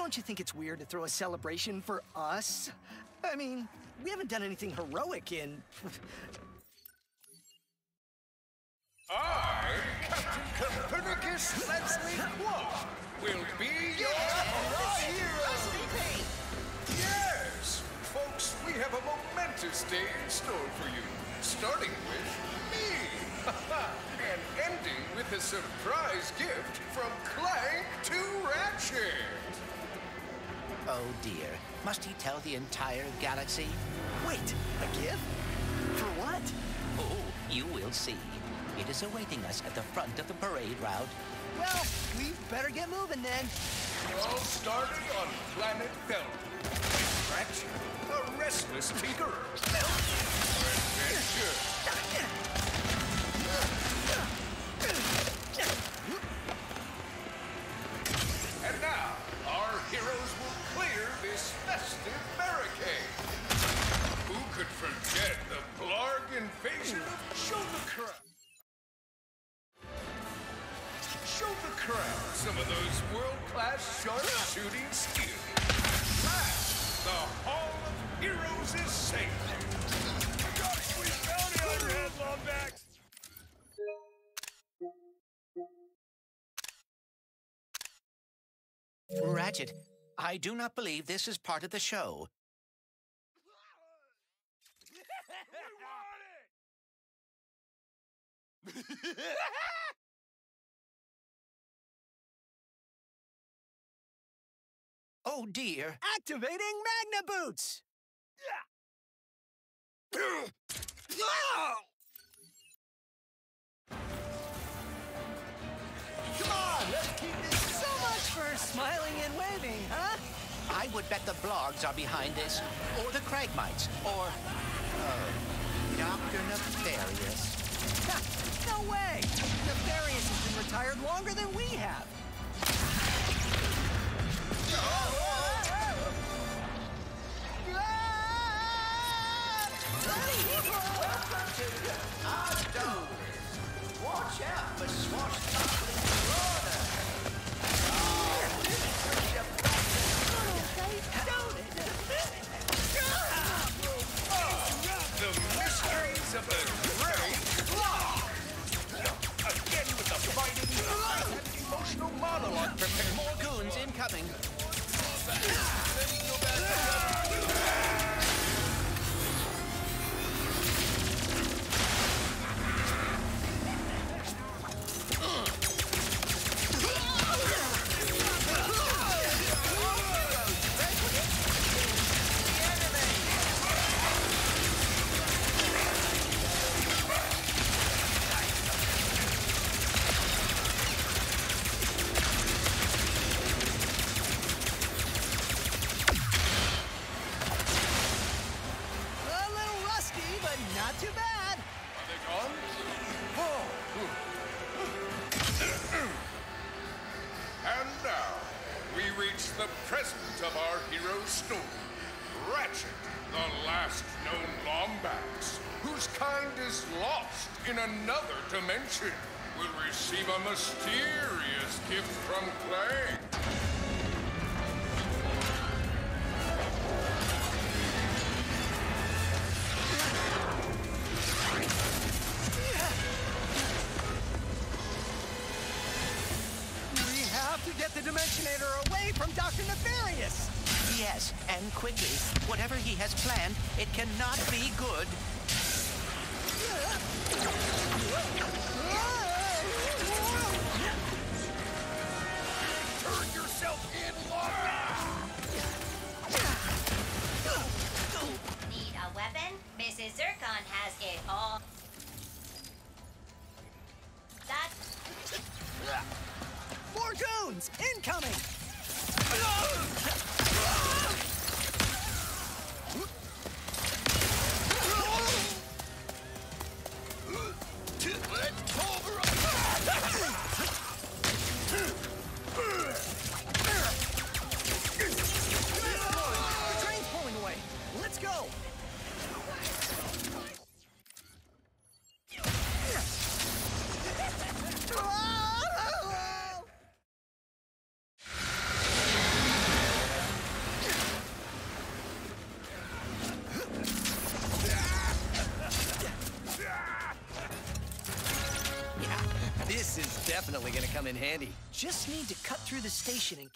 Don't you think it's weird to throw a celebration for us? I mean, we haven't done anything heroic in... I, Captain Copernicus Leslie Quark, will be your hero! Yes! Folks, we have a momentous day in store for you. Starting with me! And ending with a surprise gift from Clank to Ratchet! Oh dear. Must he tell the entire galaxy? Wait, a gift? For what? Oh, you will see. It is awaiting us at the front of the parade route. Well, we better get moving then. All starting on planet Belt. Ratchet, a restless tinkerer. Adventure. And now, our heroes will clear this festive barricade. Who could forget the Blarg invasion of Show the Crowd? Show the crowd some of those world-class sharpshooting skills. Last, the Hall of Heroes is safe. Got a sweet bounty on your head, Lombax. Ratchet, I do not believe this is part of the show. We want it! Oh dear. Activating Magna Boots! Come on, let's keep this. So much for smiling and waving, huh? I would bet the Blogs are behind this, or the Cragmites, or... Dr. Nefarious. Ha, no way! Nefarious has been retired longer than we have. Watch out for swashbuckling Marauder. The mysteries of the Great Blarg. Again with the fighting and emotional monologue prepared. More goons incoming. Not too bad. Are they gone? Oh. And now, we reach the present of our hero's story. Ratchet, the last known Lombax, whose kind is lost in another dimension, will receive a mysterious gift from Clank. Get the Dimensionator away from Dr. Nefarious! Yes, and quickly. Whatever he has planned, it cannot be good. Turn yourself in, Need a weapon? Mrs. Zircon has it all. More goons! Incoming! The train's pulling away. Let's go! This is definitely gonna come in handy. Just need to cut through the station and...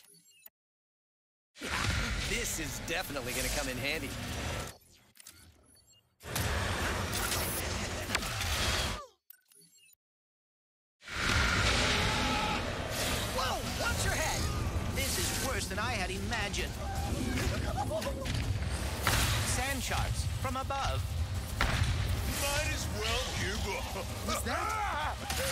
This is definitely gonna come in handy. Whoa! Watch your head! This is worse than I had imagined. Sand sharks from above. Might as well give up. What's that?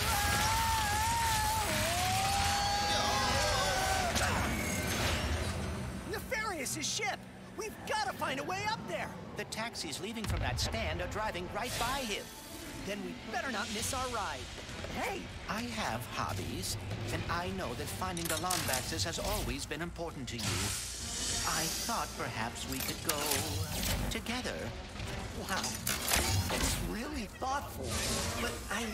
Nefarious' ship! We've got to find a way up there! The taxis leaving from that stand are driving right by him. Then we better not miss our ride. Hey! I have hobbies, and I know that finding the Lombaxes has always been important to you. I thought perhaps we could go together. Wow. It's really thoughtful. But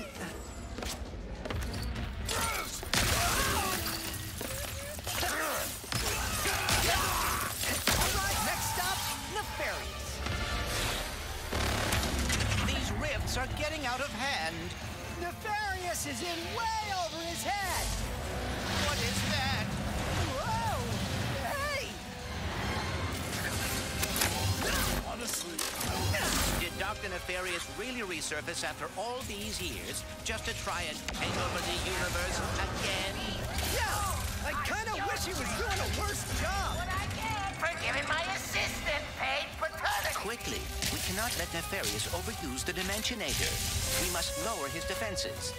All right, next stop, Nefarious. These rifts are getting out of hand. Nefarious is in way over his head. What is that? Whoa! Hey! Honestly, Did Dr. Nefarious really resurface after all these years just to try and take over the universe again? Yeah! I kind of wish he was doing a worse job. What I get for giving my assistant paid paternity. Quickly, we cannot let Nefarious overuse the Dimensionator. We must lower his defenses.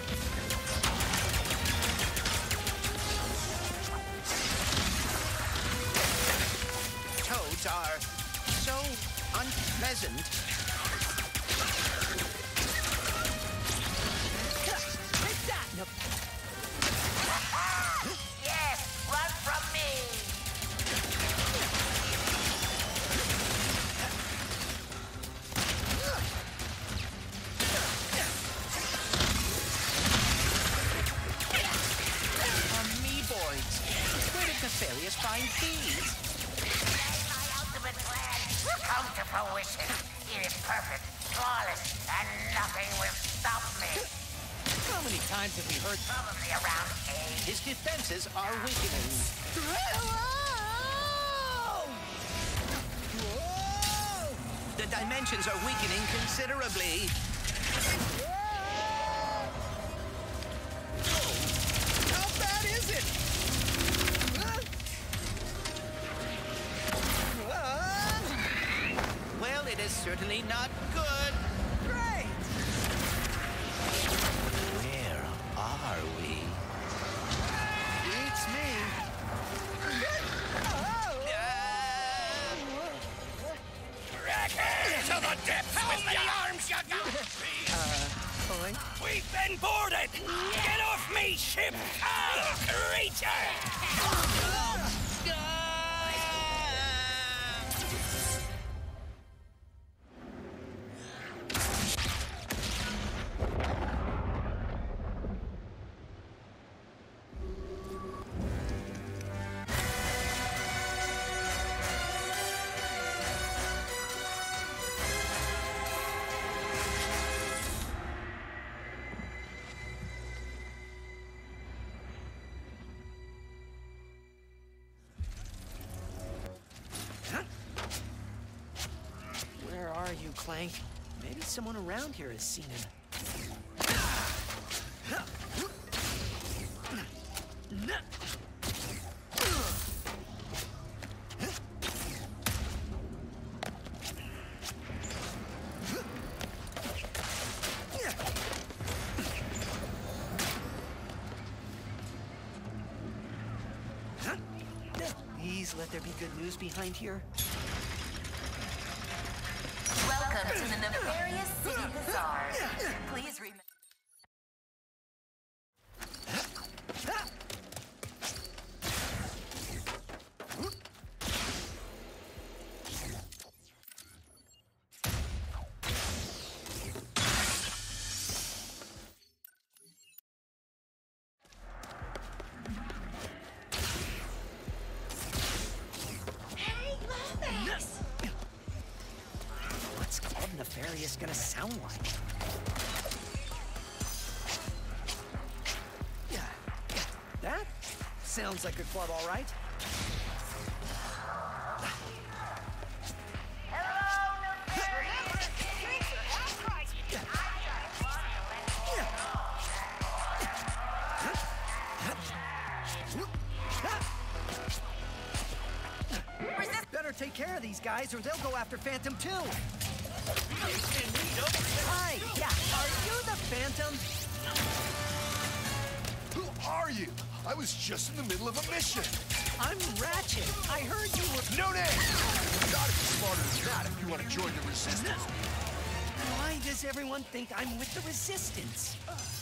Toads are so unpleasant. Take that, Yes, run from me. Amoeboids. Where did Nefarious find these? My ultimate plan come to fruition. It is perfect, flawless, and nothing will stop me. How many times have we heard... Probably around 8. His defenses are weakening. Whoa! Whoa! The dimensions are weakening considerably. How bad is it? Well, it is certainly not good. Great! Where are we? Beats me. to the depths with the arms you got! Fine. We've been boarded! Get off me, ship! Creature! Where are you, Clank? Maybe someone around here has seen him. Please let there be good news behind here. Welcome to the Nefarious City Bazaar. Please remember. What's Club Nefarious gonna sound like? Sounds like a club, all right. Better take care of these guys or they'll go after Phantom too. Hi, yeah, are you the Phantom? Who are you? I was just in the middle of a mission. I'm Ratchet. I heard you were... No name! You gotta be smarter than that if you want to join the Resistance. Why does everyone think I'm with the Resistance?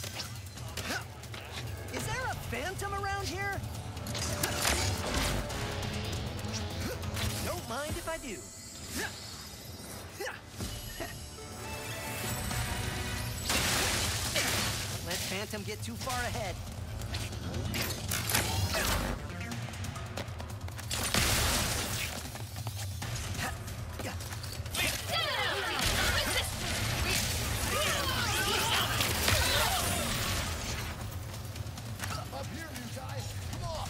Is there a Phantom around here? Don't mind if I do. Let Phantom get too far ahead. Up here, you guys. Come on.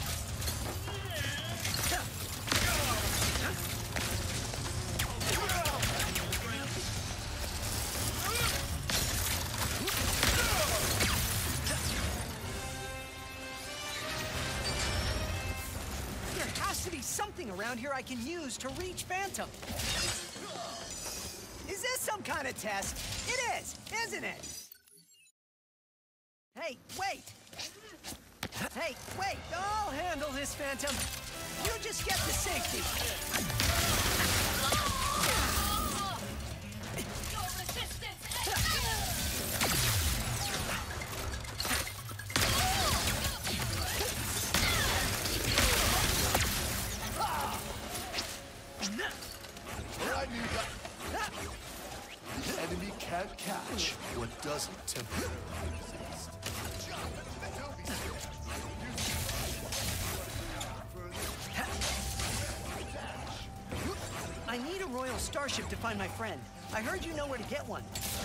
There has to be something around here I can use to reach Phantom. Is this some kind of test? It is, isn't it? Hey, wait! Hey, wait! I'll handle this, Phantom. You just get to safety. All right, you guys. The enemy can't catch what doesn't temporarily exist. Don't be scared. I need a Royal Starship to find my friend. I heard you know where to get one.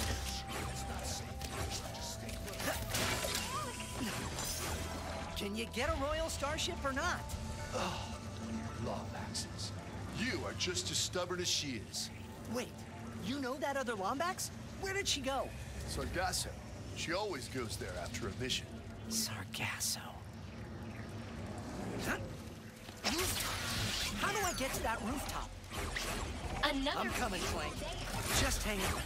Can you get a Royal Starship or not? Lombaxes. You are just as stubborn as she is. Wait, you know that other Lombax? Where did she go? Sargasso. She always goes there after a mission. Sargasso. Huh? How do I get to that rooftop? Another I'm coming, Clank. Just hang on.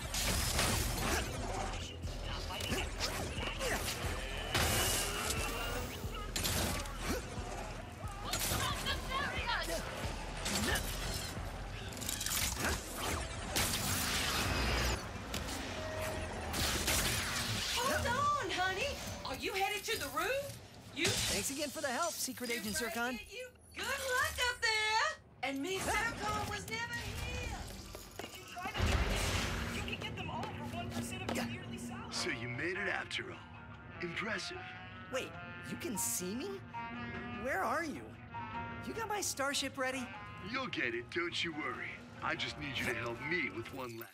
Hold on, honey. Are you headed to the roof? You Thanks again for the help, Secret Agent Zircon. You good luck up there. And Miss Zircon was never here. If you try to trick it, you can get them all for 1% of your yearly salary. So you made it after all. Impressive. Wait, you can see me? Where are you? You got my starship ready? You'll get it, don't you worry. I just need you to help me with one last.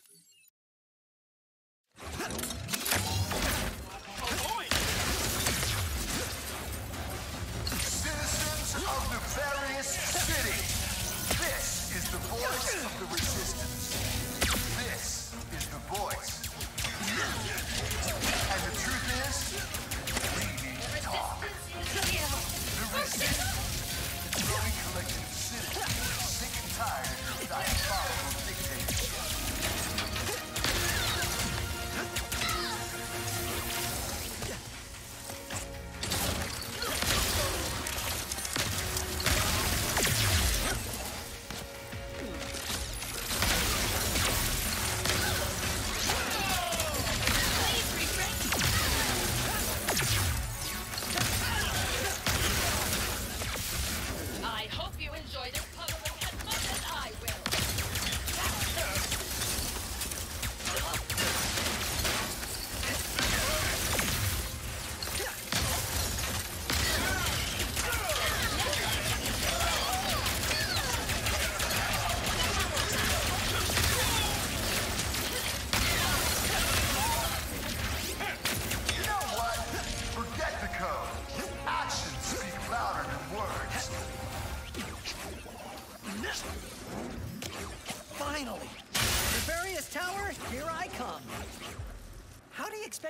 Citizens of the various cities, this is the voice of the Resistance. This is the voice. And the truth is, we need to talk. The Resistance, the growing collection of citizens, sick and tired of your diabolical dictators.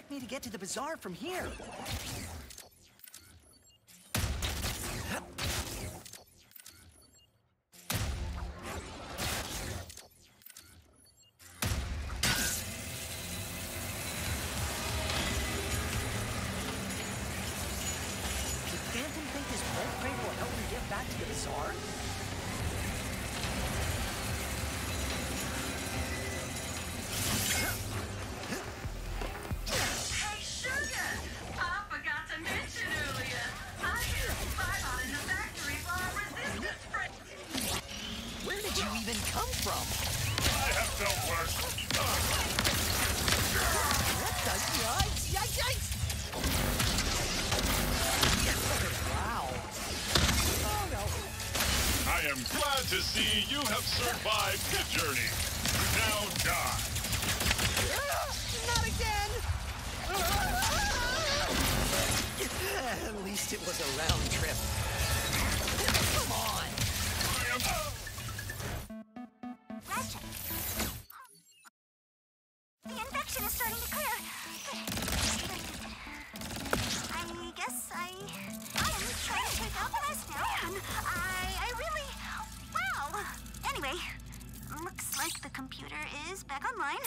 expect me to get to the bazaar from here? Did Phantom think his red crate will help him get back to the bazaar? Hey, Sugar! I forgot to mention earlier. I did a spy bot in the factory for our resistance friend. Where did you even come from? I have dealt worse. What the yikes? Yikes! Yikes! Wow. Oh no. I am glad to see you have survived the journey. Now die. Not again! At least it was a round trip. Come on! Ratchet. The infection is starting to clear. I guess I am trying to take out the rest now. I really... Wow. Anyway, looks like the computer is back online.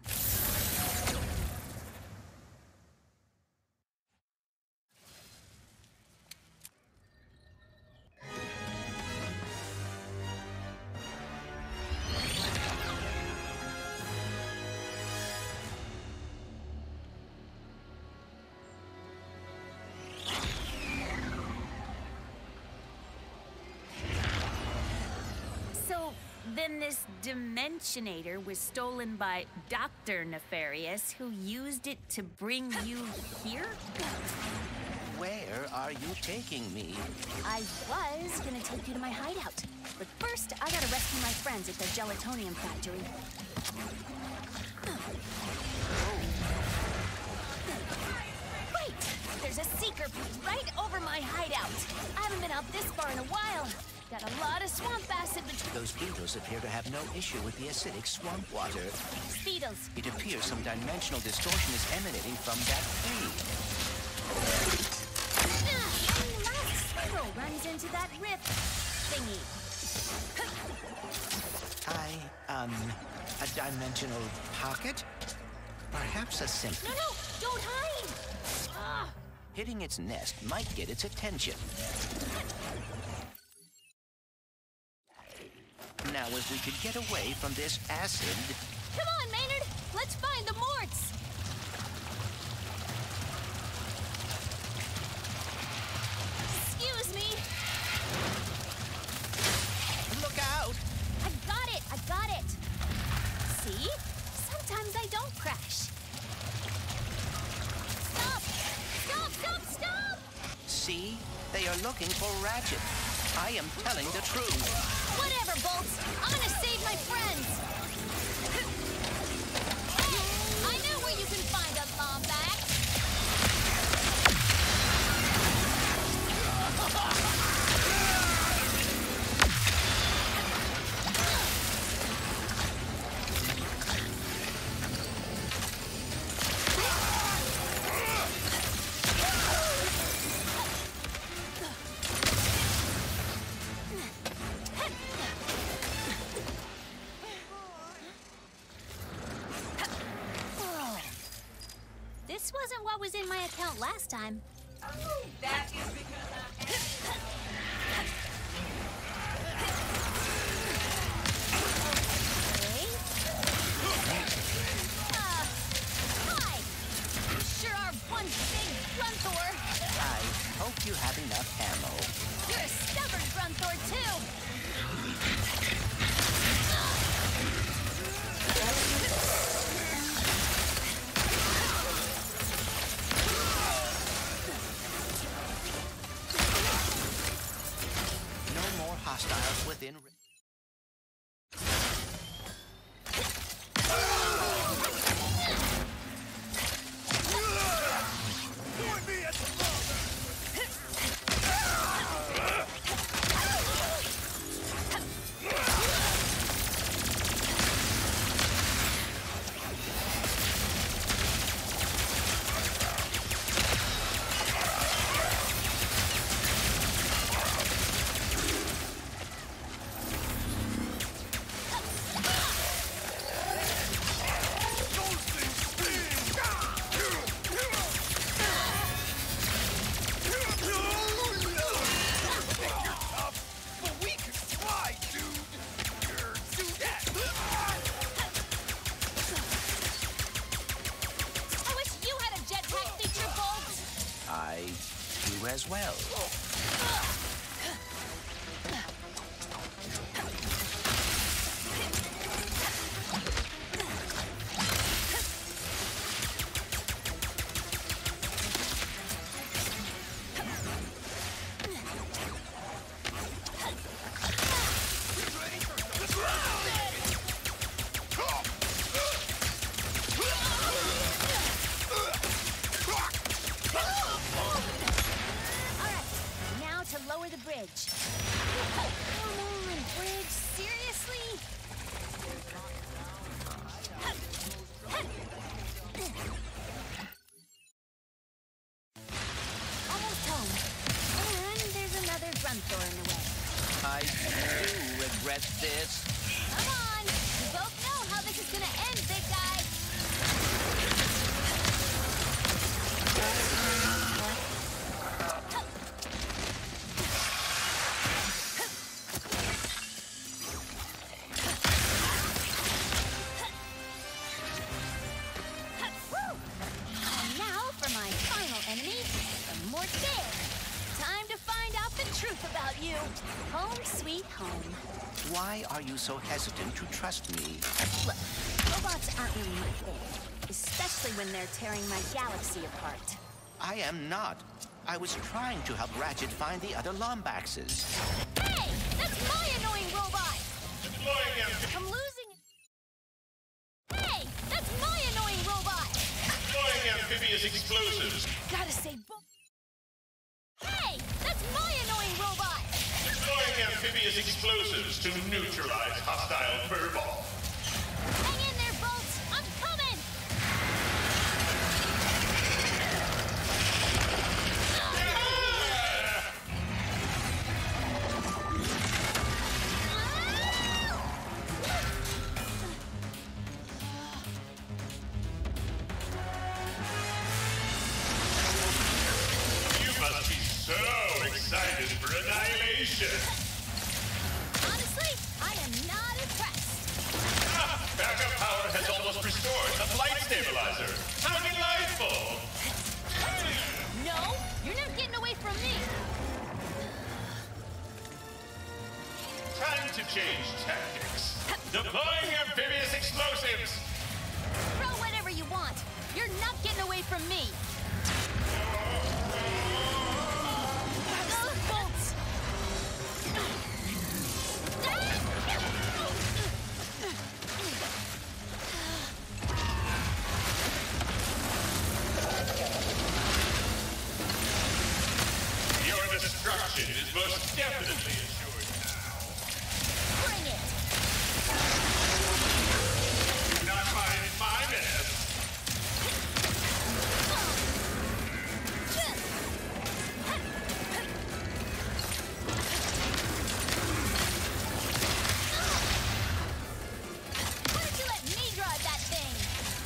So, then this Dimensionator was stolen by Dr. Nefarious, who used it to bring you here? Where are you taking me? I was gonna take you to my hideout. But first, I gotta rescue my friends at the gelatonium factory. Wait! There's a seeker right over my hideout. I haven't been out this far in a while. Got a lot of swamp acid between... Those beetles appear to have no issue with the acidic swamp water. Beetles. It appears some dimensional distortion is emanating from that cave. And last squirrel runs into that rift thingy. A dimensional pocket? Perhaps a symptom. No, don't hide! Ah. Hitting its nest might get its attention. Now, if we could get away from this acid... Come on, Maynard! Let's find the Morts! Excuse me! Look out! I got it! See? Sometimes I don't crash. Stop! See? They are looking for Ratchet. I am telling the truth. Whatever, Bolts. I'm gonna save my friends. Hey, I know where you can find a Lombax. This wasn't what was in my account last time. That is because Hi! You sure are one big Grunthor. I hope you have enough ammo. You're a stubborn Grunthor, too. No more hostiles within... you as well. I do regret this. Come on! We both know how this is gonna end, big guy! And now for my final enemy, the Mort Bear. Time to find out the truth about you. Home sweet home. Why are you so hesitant to trust me? Look, robots aren't really my thing, especially when they're tearing my galaxy apart. I am not. I was trying to help Ratchet find the other Lombaxes. Hey! That's my annoying robot! Deploying him! I'm losing it. Hey! That's my annoying robot! Deploying amphibious explosives! Gotta say, hey! That's my annoying robot! Deploying amphibious explosives to neutralize hostile furball. Hang in there, Bolts! I'm coming! You must be so excited for annihilation! Honestly, I am not impressed. Backup power has almost restored the flight stabilizer. How delightful! No, you're not getting away from me. Time to change tactics. Deploying amphibious explosives! Throw whatever you want. You're not getting away from me. Bolts! Your destruction is most definitely assured now. Bring it! Do not mind my mess. Why don't you let me drive that thing?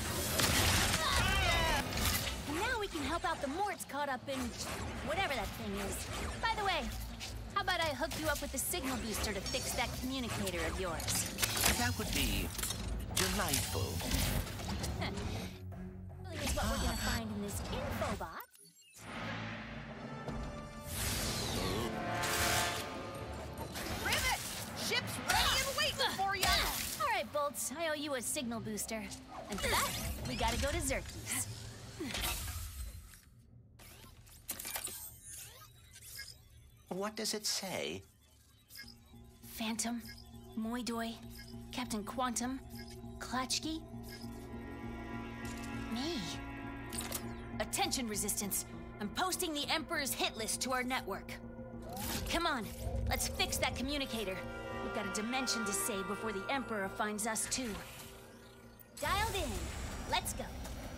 Now we can help out the Morts caught up in whatever that thing is. By the way, how about I hook you up with the signal booster to fix that communicator of yours? That would be delightful. Really is what we're gonna find in this infobot. Rivet! Ship's ready and waiting for you! All right, Bolts, I owe you a signal booster. And for that, we gotta go to Zerky's. What does it say? Phantom, Moidoi, Captain Quantum, Klatchki. Me. Attention, Resistance. I'm posting the Emperor's hit list to our network. Come on, let's fix that communicator. We've got a dimension to save before the Emperor finds us too. Dialed in. Let's go.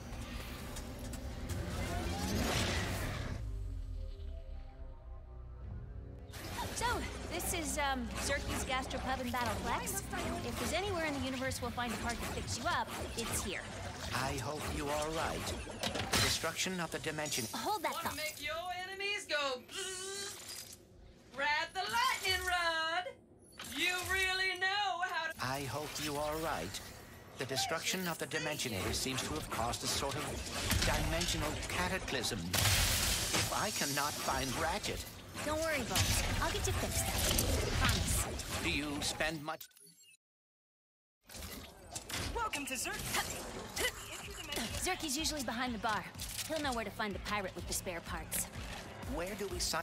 So, this is, Zerky's Gastropub and Battleplex. If there's anywhere in the universe we'll find a part to fix you up, it's here. I hope you are right. The destruction of the dimension. Hold that Want thought. to make your enemies go bzzz? Grab the lightning rod. You really know how to... I hope you are right. The destruction of the Dimensionator seems to have caused a sort of dimensional cataclysm. If I cannot find Ratchet. Don't worry, Bones. I'll get you fixed up. Promise. Do you spend much... Welcome to Zerk. Zerky's usually behind the bar. He'll know where to find the pirate with the spare parts. Where do we sign...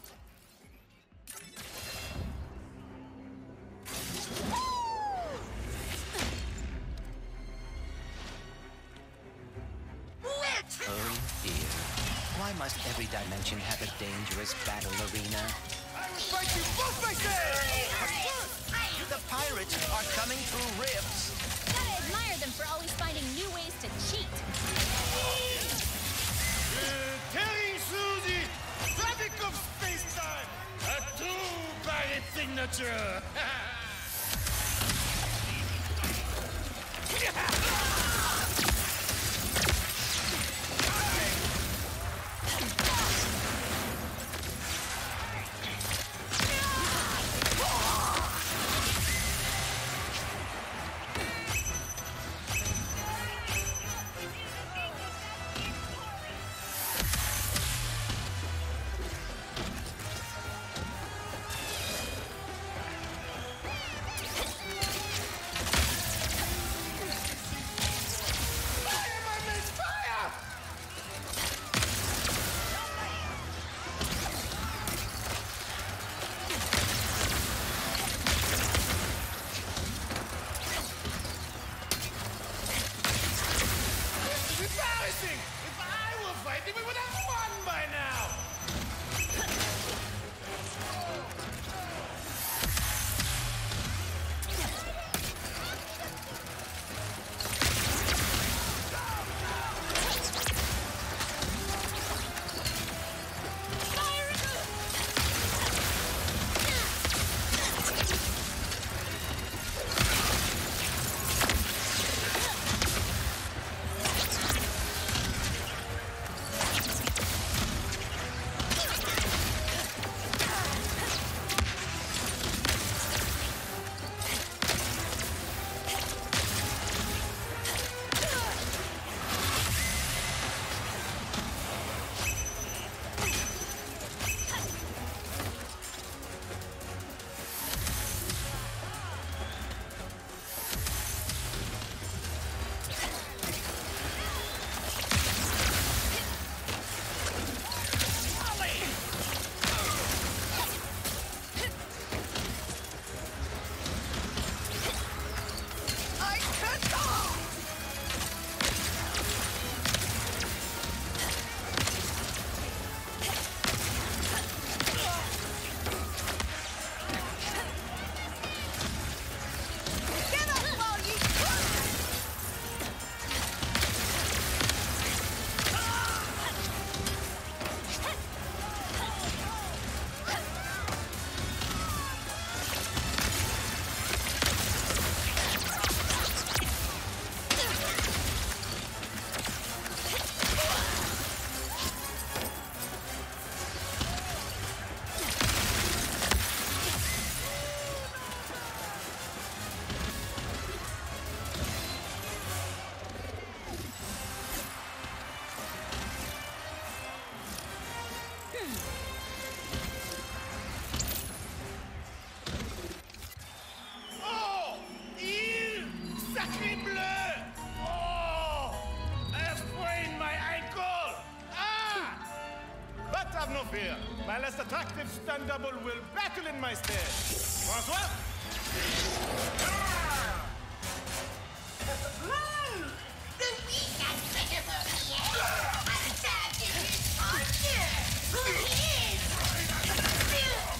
Oh dear. Why must every dimension have a dangerous battle arena? I will fight you both myself! The pirates are coming through rifts. Gotta admire them for always finding new ways to cheat. Terry Suzy, traffic of space-time. A true pirate signature. If I were fighting, we would have won by now! My less attractive stun double will battle in my stead. Francois? The weak and pitiful Pierre has attacked his partner, who is super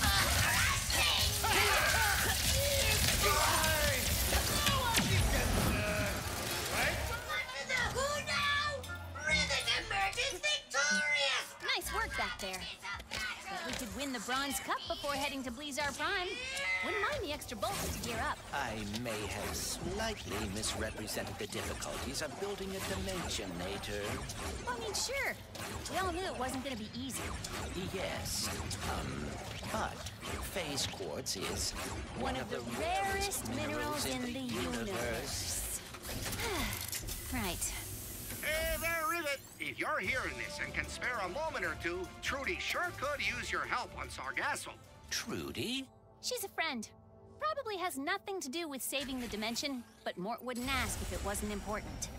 Under the who now? Rhythm emerges victorious! Nice work back there. Bet we could win the Bronze Cup before heading to Blizzard Prime. Wouldn't mind the extra bolts to gear up. I may have slightly misrepresented the difficulties of building a Dimensionator. I mean, sure. We all knew it wasn't going to be easy. Yes, but phase quartz is one of the rarest minerals in the universe. Right. There, Rhythm. it! If you're hearing this and can spare a moment or two, Trudy sure could use your help on Sargasso. Trudy? She's a friend. Probably has nothing to do with saving the dimension, but Mort wouldn't ask if it wasn't important.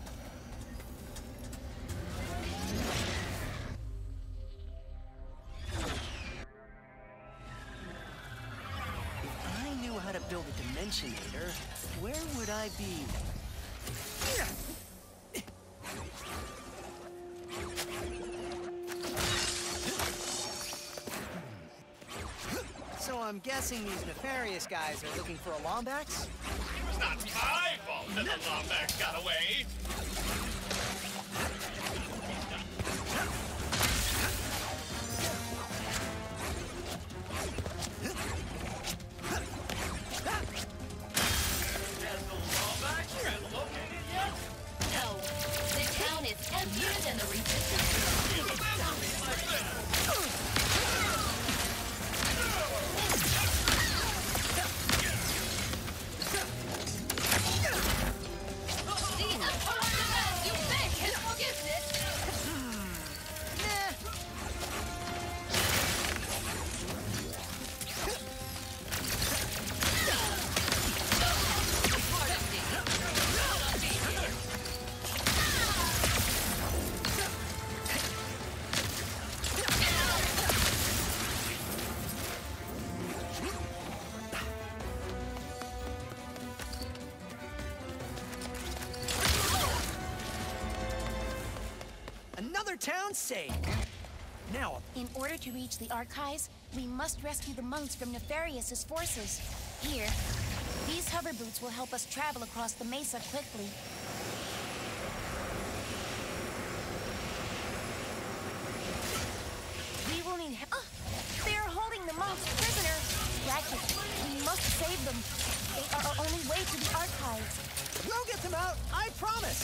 If I knew how to build a Dimensionator, where would I be? So I'm guessing these nefarious guys are looking for a Lombax? It was not my fault that the Lombax got away. Has the Lombax been located yet? No. The town is emptier than the resistance. Another town saved. Now, in order to reach the archives, we must rescue the monks from Nefarious' forces. Here, these hover boots will help us travel across the mesa quickly. We will need help. They are holding the monks prisoner. Ratchet, we must save them. They are our only way to the archives. We'll get them out, I promise.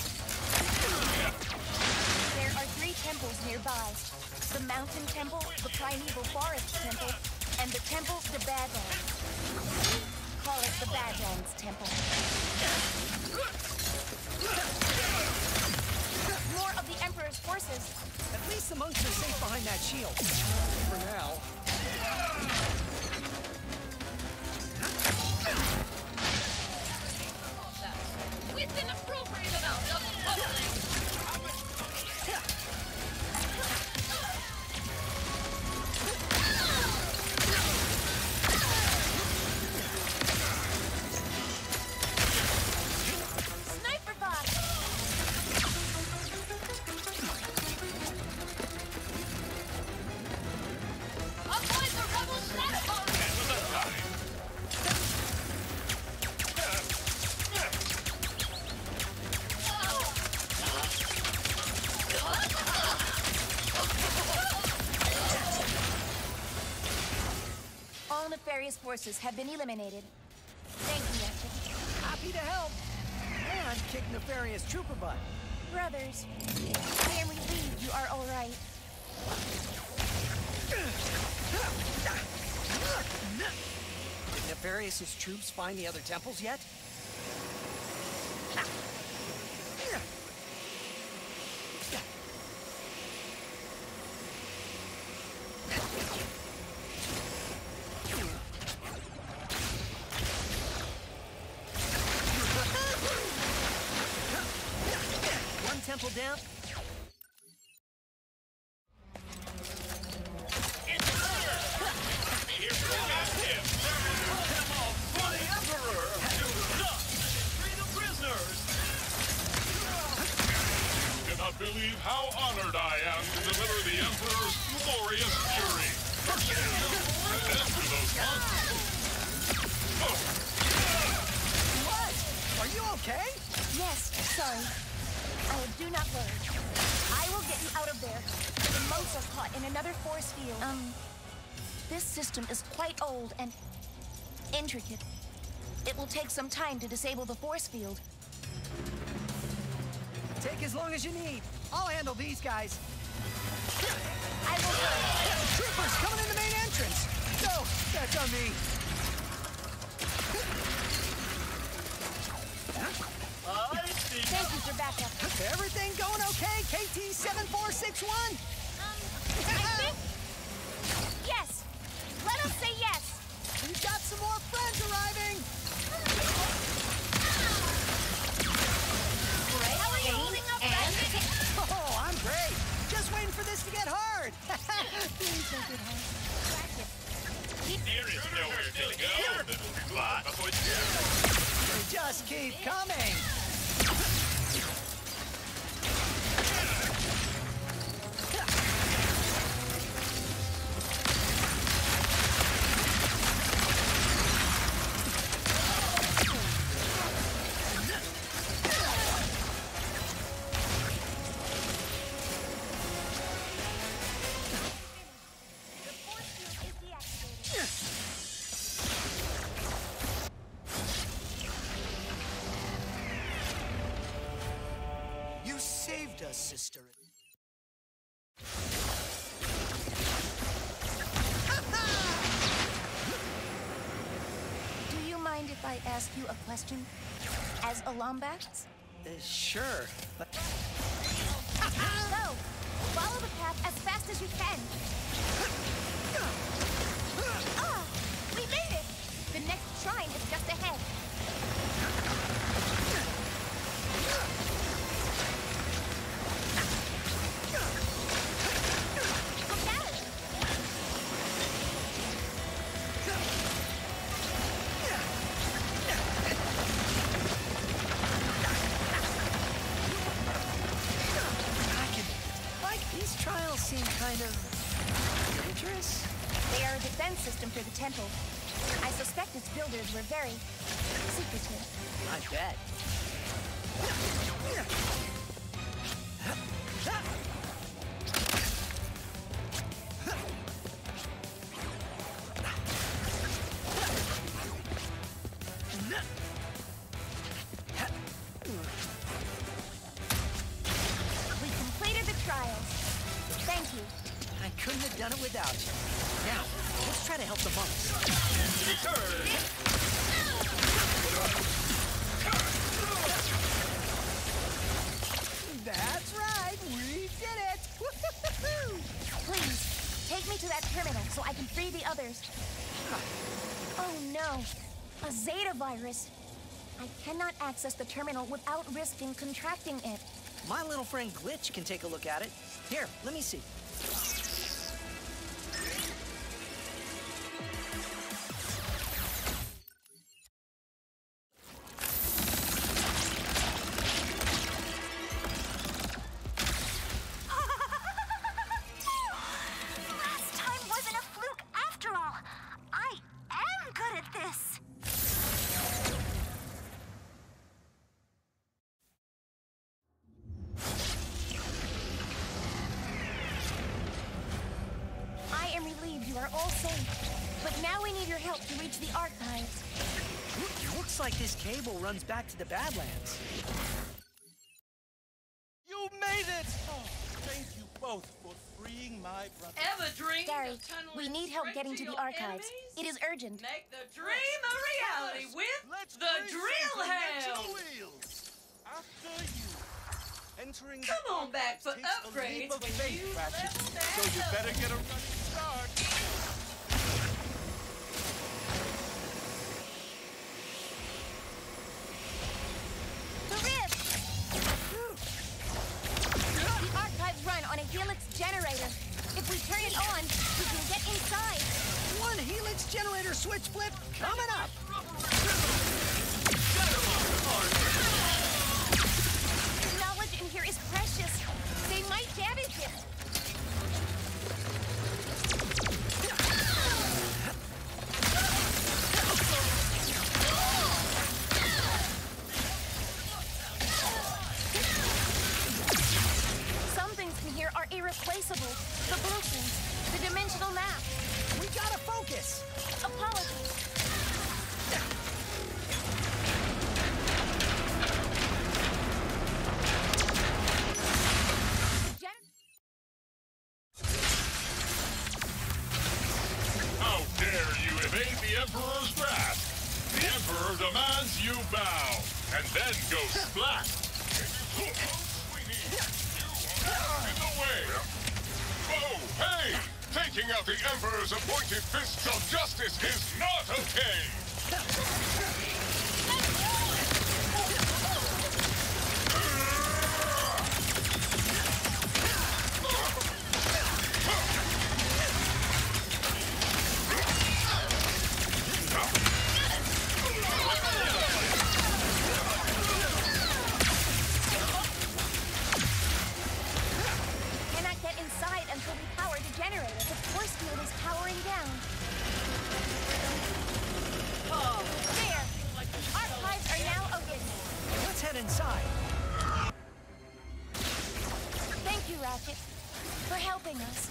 There are 3 temples nearby. The Mountain Temple, the Primeval Forest Temple, and the Temple to Badlands. Call it the Badlands Temple. More of the Emperor's forces. At least the monks are safe behind that shield. For now. With an appropriate amount of public. Nefarious forces have been eliminated. Thank you, Ratchet. Happy to help. And kick nefarious trooper butt. Brothers, I am relieved you are all right. Did Nefarious' troops find the other temples yet? Temple down. Cannot believe how honored I am to deliver the Emperor's glorious fury. And to those monsters. What? Are you okay? Yes, sorry. Do not worry. I will get you out of there. The monks are caught in another force field. This system is quite old and intricate. It will take some time to disable the force field. Take as long as you need. I'll handle these guys. I will go. Troopers coming in the main entrance. No, that's on me. Thank you for backup. Everything going okay, KT-7461? I think... Yes. Let us say yes. We've got some more friends arriving. How are you holding up, Ratchet? Oh, I'm great. Just waiting for this to get hard. Please don't get hard. Ratchet. There is nowhere to go, little spot. They just keep coming. You saved us, sister. Do you mind if I ask you a question? As a Lombax? Sure, but... Go! Follow the path as fast as you can. Ah! We made it! The next shrine is just ahead. Look out! These trials seem kind of... dangerous? They are a defense system for the temple. I suspect its builders were very secretive. I bet. We completed the trials. Thank you. I couldn't have done it without you. Now, let's try to help the monks. That's right, we did it! Woo-hoo-hoo-hoo! Please, take me to that terminal so I can free the others. Oh no, a Zeta virus. I cannot access the terminal without risking contracting it. My little friend Glitch can take a look at it. Here, let me see. Last time wasn't a fluke after all. I am good at this. I am relieved you are all safe. But now we need your help to reach the archives. Looks like this cable runs back to the Badlands. You made it! Oh, thank you both for freeing my brother. Ever dreamed Gary, of tunneling we need help straight getting to the your archives. enemies? It is urgent. Make the dream a reality with the Drill Hound. After you. Entering the Come on back for takes a leap upgrades of when faith, you Ratchet. level that So you up. better get a running start. The rift! The archives run on a Helix generator. If we turn it on, we can get inside. One Helix generator switch flip coming up. The knowledge in here is precious. They might damage it. Some things in here are irreplaceable. The blueprints, the dimensional map. We gotta focus. Apologies. How dare you evade the Emperor's grasp? The Emperor demands you bow, and then go splat. In the way! Oh, hey! Taking out the Emperor's appointed fists of justice is not okay! Cannot get inside until we power the generator. The force field is powering down. Oh, there! Archives are now open. Let's head inside. Thank you, Ratchet, for helping us.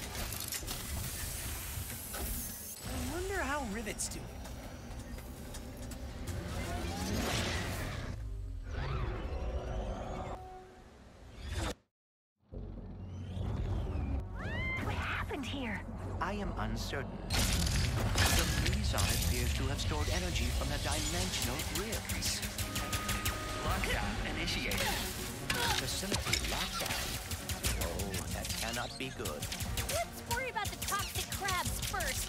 I wonder how Rivet's doing. What happened here? I am uncertain. The Blizon appears to have stored energy from the dimensional rifts. Lockdown initiated. Facility lockdown. Oh, that cannot be good. Let's worry about the toxic crabs first.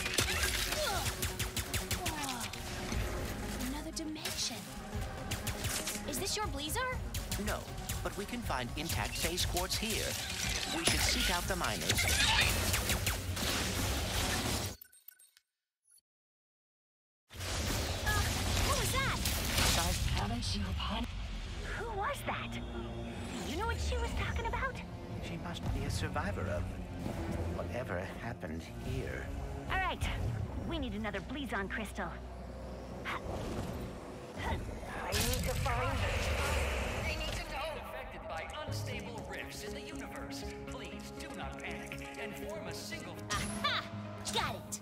Another dimension. Is this your Blizar? No, but we can find intact phase quartz here. We should seek out the miners. What was that? Who was that? Do you know what she was talking about? She must be a survivor of whatever happened here. All right, we need another Blizon crystal. I need to find it. They need to know. Affected by unstable rifts in the universe. Please do not panic and form a single. Aha! Got it.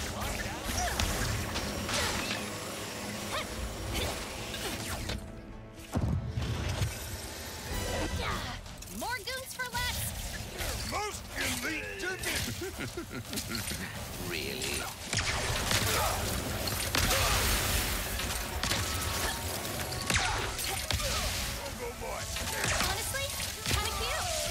More goons for less. Most elite division! Really? Honestly, kind of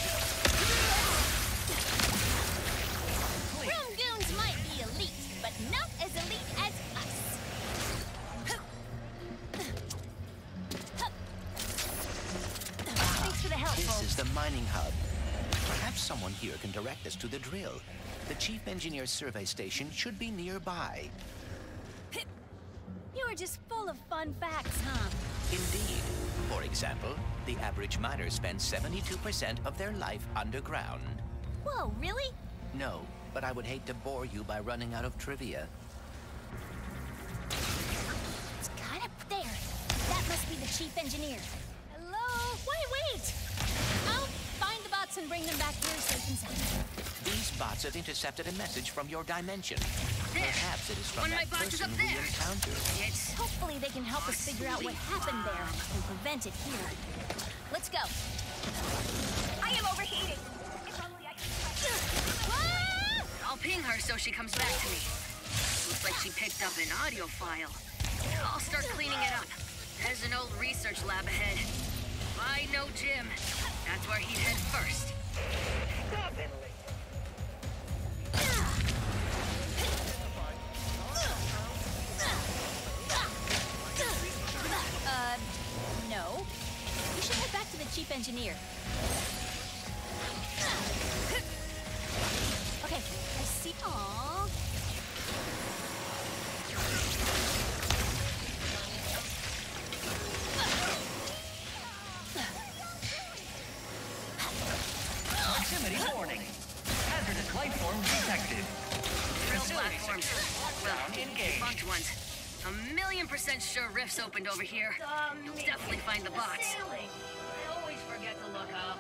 cute. Room goons might be elite, but not as elite as us. Thanks for the help, This folks. is the mining hub. Perhaps someone here can direct us to the drill. The Chief Engineer's survey station should be nearby. You are just full of fun facts, huh? Indeed. For example, the average miner spends 72% of their life underground. Whoa, really? No, but I would hate to bore you by running out of trivia. It's kind of there. That must be the chief engineer. Hello? Wait! I'll find the bots and bring them back here safe and sound. These bots have intercepted a message from your dimension. Perhaps it is from One of that my bots is person up we there. encountered. Hopefully they can help us figure out what happened there and prevent it here. Let's go. I am overheating. If only I could. I'll ping her so she comes back to me. Looks like she picked up an audio file. I'll start cleaning it up. There's an old research lab ahead. If I know Jim, that's where he'd head first. Stop it, No. We should head back to the chief engineer. Okay, I see. Aww. Proximity warning. Hazardous life form detected. Drill Facility platforms. secure. Well, Lockdown engaged. defunct ones. 1,000,000% sure rifts opened over here. You'll definitely find the bots. Ceiling. I always forget to look up.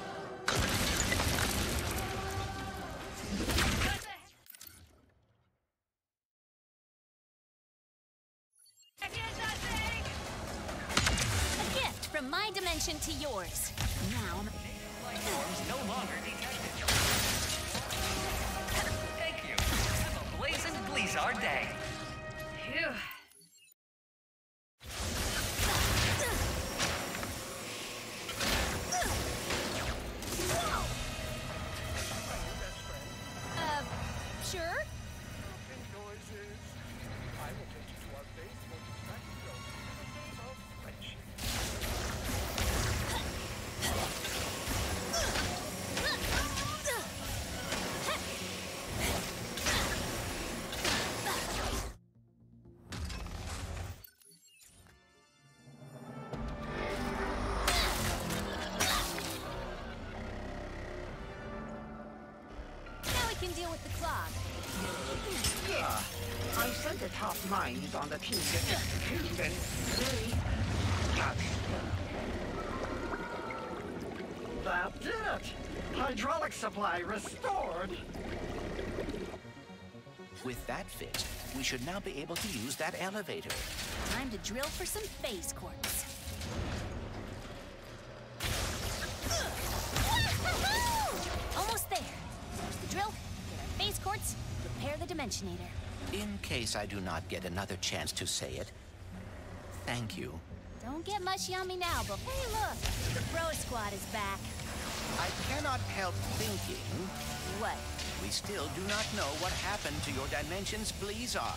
A gift from my dimension to yours. Now, Life forms no longer detected. Thank you. Have a blazing Blizar day. Phew. roses. I will take you to our base for the practical in the name of friendship. Now we can deal with the clog. Yeah, I sent the top minds on the team to execute and they got that did it! Hydraulic supply restored! With that fixed, we should now be able to use that elevator. Time to drill for some phase quartz. Almost there. There's the drill, get our phase quartz, repair the Dimensionator. In case I do not get another chance to say it, thank you. Don't get mushy on me now, but hey look, the Bro Squad is back. I cannot help thinking... What? We still do not know what happened to your dimension's Blizzard.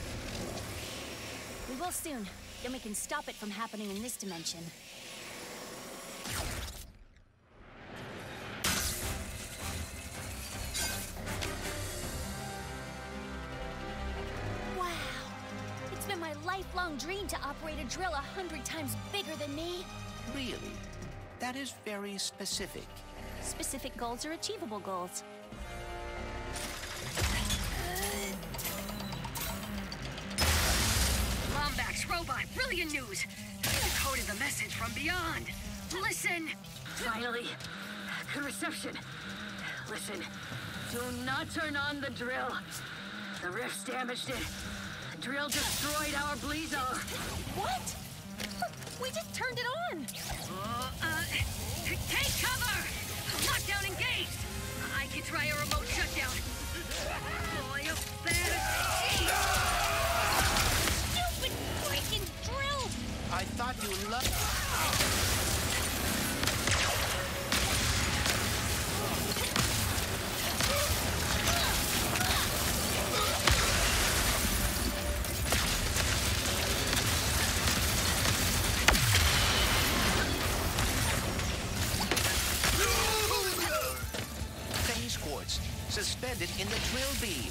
We will soon. Then we can stop it from happening in this dimension. Wow! It's been my lifelong dream to operate a drill 100 times bigger than me. Really? That is very specific. Specific goals are achievable goals. Lombax robot, brilliant news! Decoded the message from beyond. Listen! Finally, good reception. Listen, do not turn on the drill. The rifts damaged it. The drill destroyed our Blizzard. What? We just turned it on! Take cover! Lockdown engaged! I can try a remote shutdown. Oh, you bad Stupid freaking drill! I thought you loved... Phase quartz suspended in the drill beam.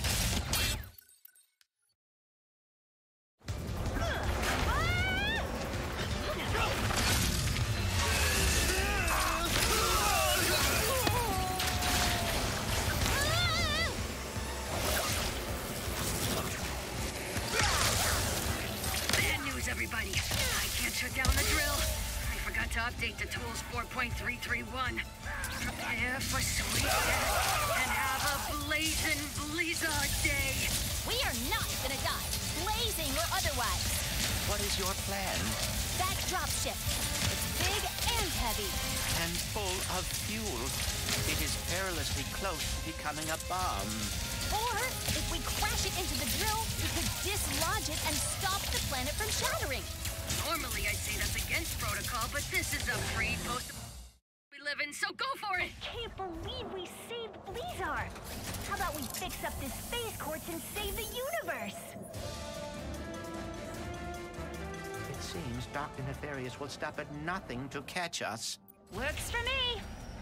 Bad news, everybody. I can't shut down the drill. I forgot to update the tools 4.331. Prepare for sweet death and have a blazing Blizzard day. We are not gonna die, blazing or otherwise. What is your plan? That dropship. It's big and heavy. And full of fuel. It is perilously close to becoming a bomb. Or, if we crash it into the drill, we could dislodge it and stop the planet from shattering. Normally I'd say that's against protocol, but this is a free post we live in, so go for it! I can't believe we saved Blizzard. How about we fix up this phase quartz and save the universe? It seems Dr. Nefarious will stop at nothing to catch us. Works for me.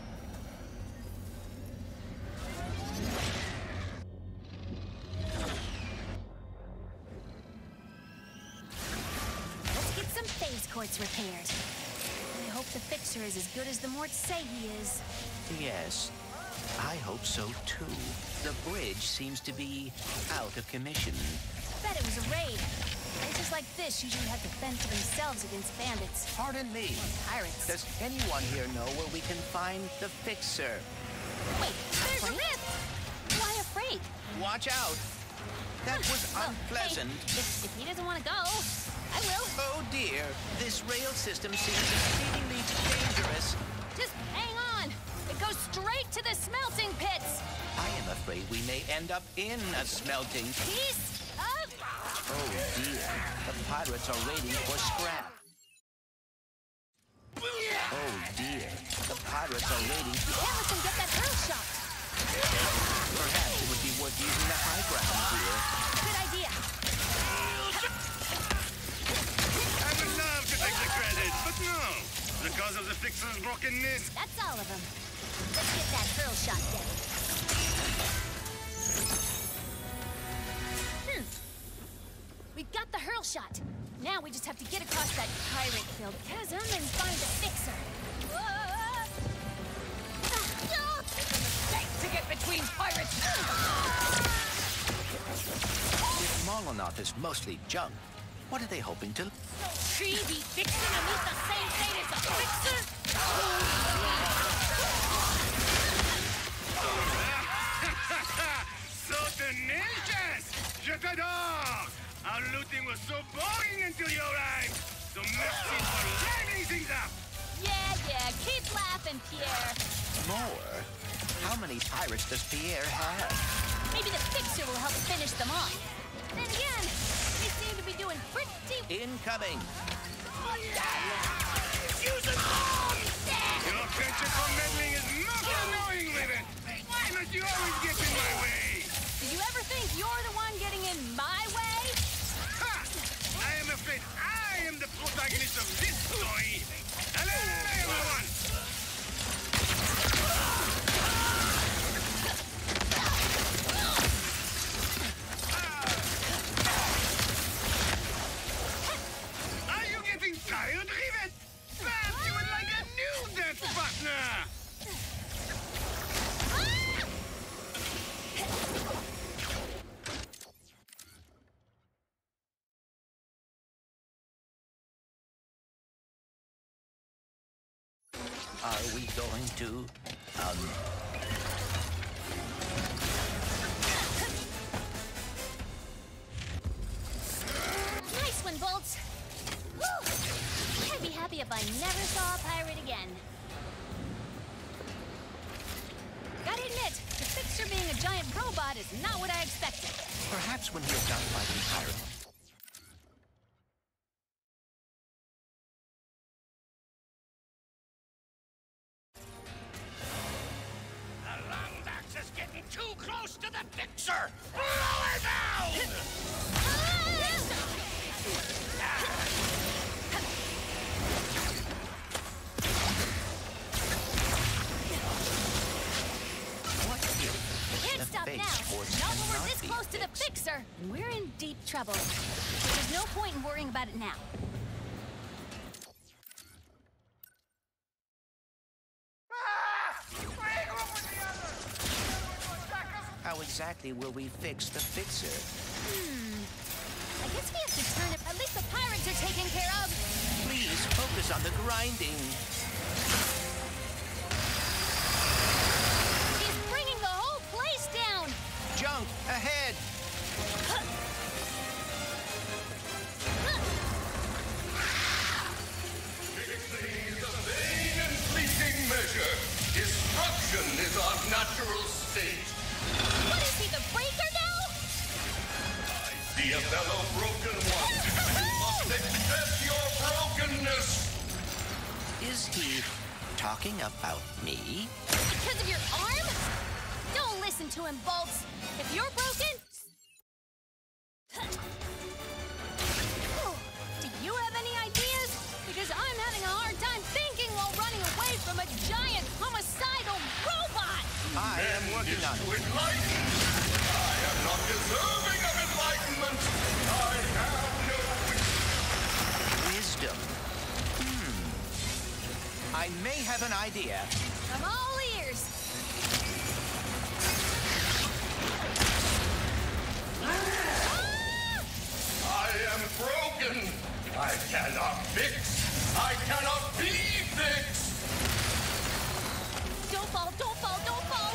Let's get some phase quartz repaired. I hope the fixer is as good as the Morts say he is. Yes, I hope so too. The bridge seems to be out of commission. Bet it was a raid. Places like this usually have to fend for themselves against bandits. Pardon me. Pirates. Does anyone here know where we can find the fixer? Wait, there's a rift! Why afraid? Watch out! That was unpleasant. Hey, if he doesn't want to go, I will. Oh dear, this rail system seems exceedingly dangerous. Just hang on. It goes straight to the smelting pits. I am afraid we may end up in a smelting piece of... Oh dear, the pirates are waiting for scrap. Oh dear, the pirates are waiting to... Can't let them get that earth shot. Perhaps it would be worth using the high ground here. Good idea. Fixer's brokenness? That's all of them. Let's get that hurl shot down. We've got the hurl shot. Now we just have to get across that pirate-filled chasm and find the Fixer. To get between pirates! If Molotov is mostly junk, what are they hoping to... Tree be fixing to meet the same fate as a Fixer? So tenacious! Je t'adore! Our looting was so boring until you arrived! So merci for lining things up! Yeah, keep laughing, Pierre. More? How many pirates does Pierre have? Maybe the Fixer will help finish them off. Then again, they seem to be doing pretty... Incoming! Use a bomb! Your penchant for meddling is most annoying, Rivet! Why must you always get in my way? Did you ever think you're the one getting in my way? Ha! I am afraid I am the protagonist of this story! Hello, everyone! Are you getting tired, Rivet? Perhaps you would like a new dance partner! Are we going to... Nice one, Bolts. Whew. I'd be happy if I never saw a pirate again. Gotta admit, the Fixer being a giant robot is not what I expected. Perhaps when he is done fighting pirates. The Lombax is getting too close to the Fixer! Blow her down! What if Can't the stop Face now. Force Not when cannot we're this be close to the fixed? Fixer. We're in deep trouble. But there's no point in worrying about it now. How exactly will we fix the Fixer? I guess we have to turn it. At least the pirates are taken care of. Please focus on the grinding. He's bringing the whole place down. Junk ahead! Fixing is a vain and fleeting measure. Destruction is our natural state. What is he, the breaker now? I see a fellow broken one. You must accept your brokenness. Is he talking about me? Because of your arm? Don't listen to him, Bolts. If you're broken... Do you have any ideas? Because I'm having a hard time thinking while running away from a giant homicidal robot! I am working on it. Enlightened. I am not deserving of enlightenment. I have no Wisdom. I may have an idea. I'm all ears. I am broken. I cannot fix. I cannot be fixed. Don't fall, don't fall, don't fall!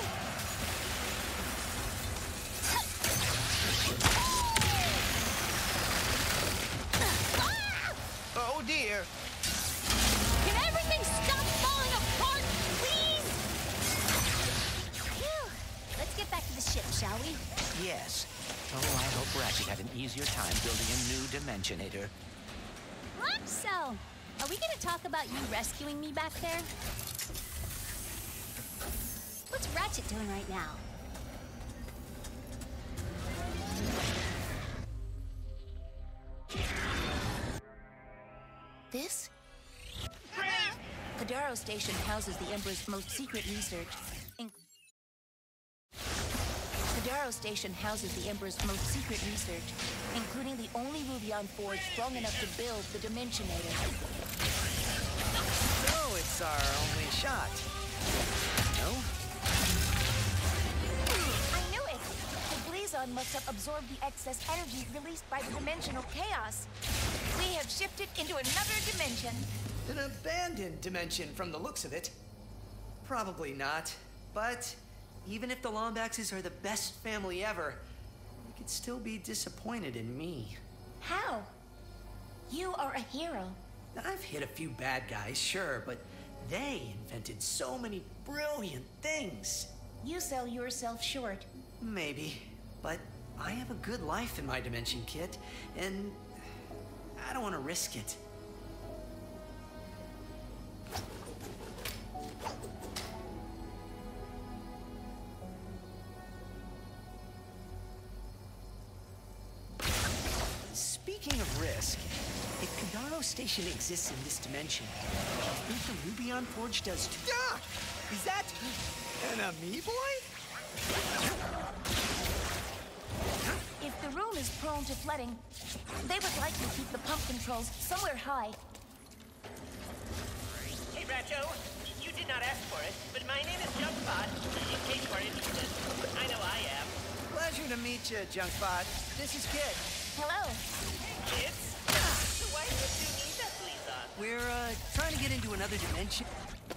Oh dear. Can everything stop falling apart, please? Phew. Let's get back to the ship, shall we? Yes. Oh, I hope Ratchet had an easier time building a new Dimensionator. So, are we gonna talk about you rescuing me back there? What's Ratchet doing right now? This? Kadaro Station houses the Emperor's most secret research. Kadaro Station houses the Emperor's most secret research, including the only Rubion forge strong enough to build the Dimensionator. So it's our only shot. No? I knew it! The Blazon must have absorbed the excess energy released by the dimensional chaos. We have shifted into another dimension. An abandoned dimension from the looks of it. Probably not, but even if the Lombaxes are the best family ever, they could still be disappointed in me. How? You are a hero. I've hit a few bad guys, sure, but they invented so many brilliant things. You sell yourself short. Maybe, but I have a good life in my dimension, Kit, and I don't want to risk it. Speaking of risk, if Kadaro Station exists in this dimension, I think the Rubion Forge does too. Ah! Is that an Amoeboy? If the room is prone to flooding, they would likely keep the pump controls somewhere high. Hey, Ratcho, you did not ask for it, but my name is Junkbot, in case you are interested. I know I am. Pleasure to meet you, Junkbot. This is Kit. Hello. Kids? So why would you need that Blazon? We're, trying to get into another dimension.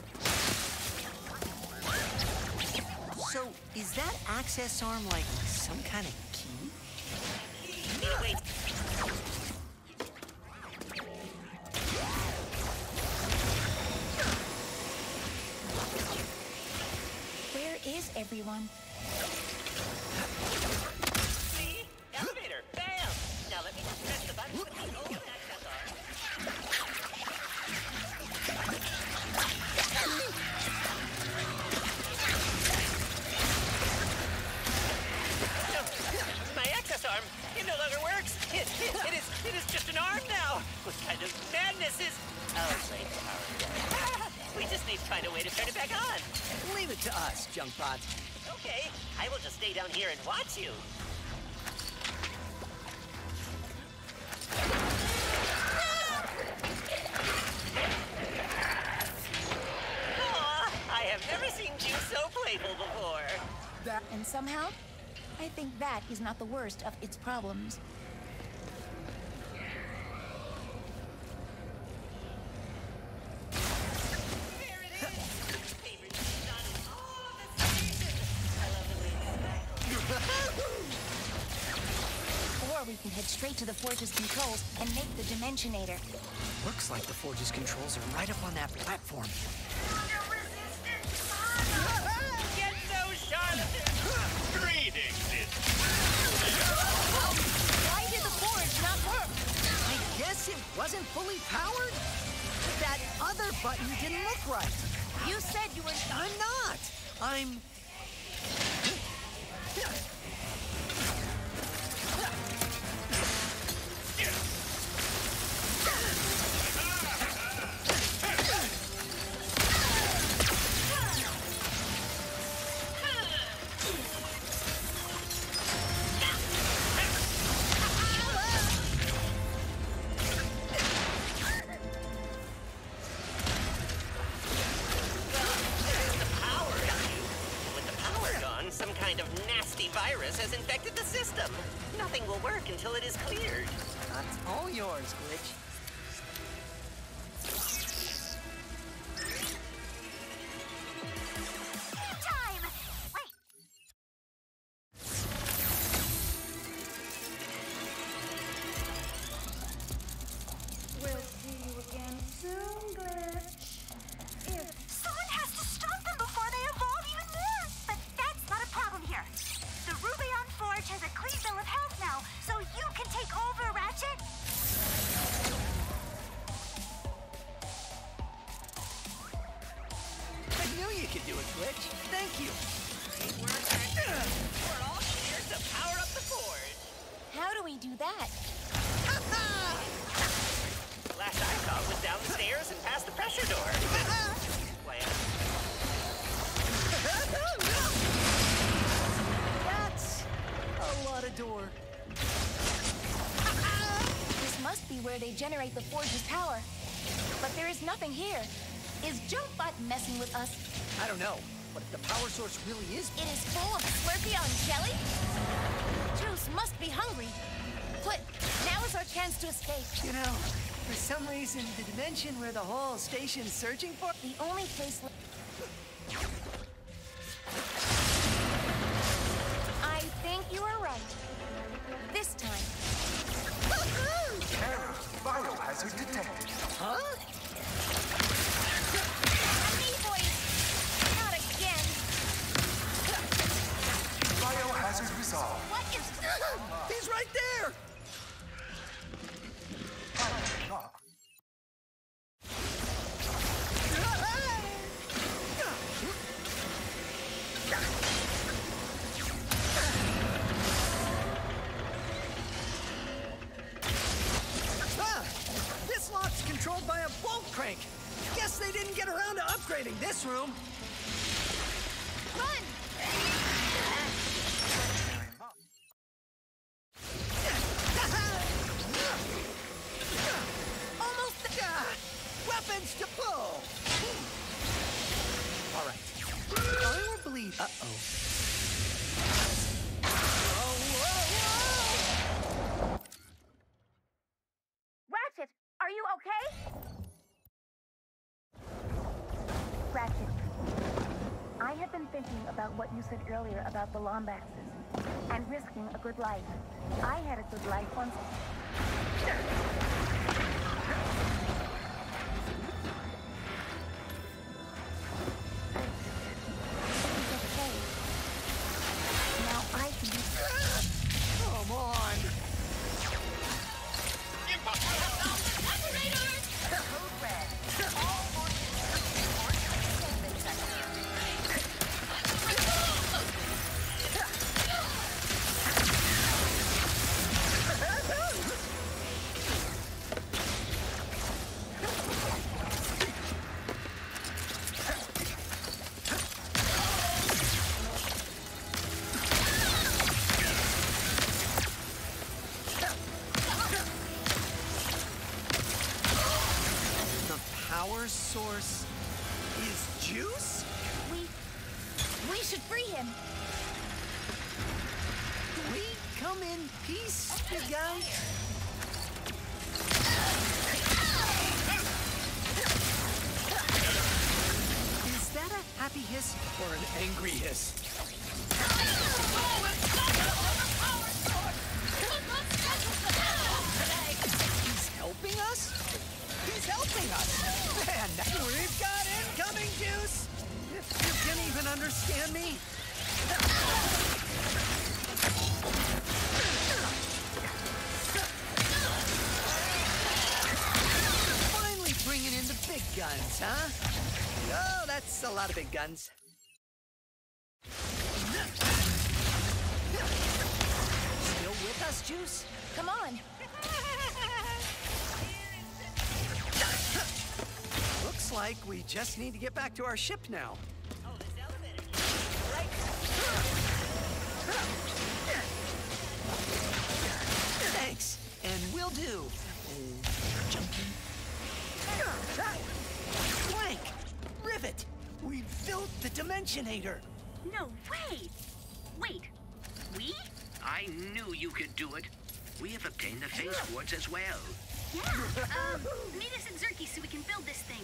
So, is that access arm like some kind of key? Wait. Where is everyone? See? Elevator. Bam! Now let me just press the button with the open access arm. My access arm, it no longer works. It is just an arm now. What kind of madness is... Oh, wait, we just need to find a way to turn it back on. Leave it to us, Junkbot. Okay, I will just stay down here and watch you. Aw, I have never seen you so playful before. And somehow, I think that is not the worst of its problems. Or we can head straight to the Forge's controls and make the Dimensionator. Looks like the Forge's controls are right up on that platform. Get those charlatans! Greetings, Why did the Forge not work? I guess it wasn't fully powered? That other button didn't look right. You said you were... I'm not. I'm... Some kind of nasty virus has infected the system. Nothing will work until it is cleared. That's all yours, Glitch. Time! Wait! We'll see you again soon, Glitch. Someone has to stop them before they evolve even more! But that's not a problem here. The Rubion Forge has a clean bill of health now, so you can take over, Ratchet! I knew you could do it, Glitch. Thank you. We're all here to power up the Forge. How do we do that? Last I saw was down the stairs and past the pressure door. That's a lot of door. This must be where they generate the Forge's power. But there is nothing here. Is Jumpbot messing with us? I don't know, but if the power source really is... It is full of Slurpee on jelly? Juice must be hungry. Quick, now is our chance to escape. You know, for some reason, the dimension where the whole station's searching for... The only place... I think you are right. This time. Biohazard detected. Huh? Me, boys! Not again! Biohazard resolved. What is... He's right there! Shock. This lock's controlled by a bolt crank. Guess they didn't get around to upgrading this room. Run! Almost weapons to pull. All right. I will believe. Uh-oh. Ratchet, are you okay? Ratchet, I have been thinking about what you said earlier about the Lombaxes and risking a good life. I had a good life once. It's okay. Now I can be... Come on. Power source is juice? We should free him. We come in peace, big guy? Is that a happy hiss or an angry hiss? He's helping us? He's helping us! Man, we've got incoming juice! If you can even understand me. Finally bringing in the big guns, huh? Oh, that's a lot of big guns. Still with us, Juice? Come on. Looks like we just need to get back to our ship now. Oh, this elevator. Right. Thanks, and will do. Junkie. Plank! Rivet! We built the Dimensionator! No way! Wait, we? I knew you could do it. We have obtained the phase quartz as well. Yeah, meet us at Zerky so we can build this thing.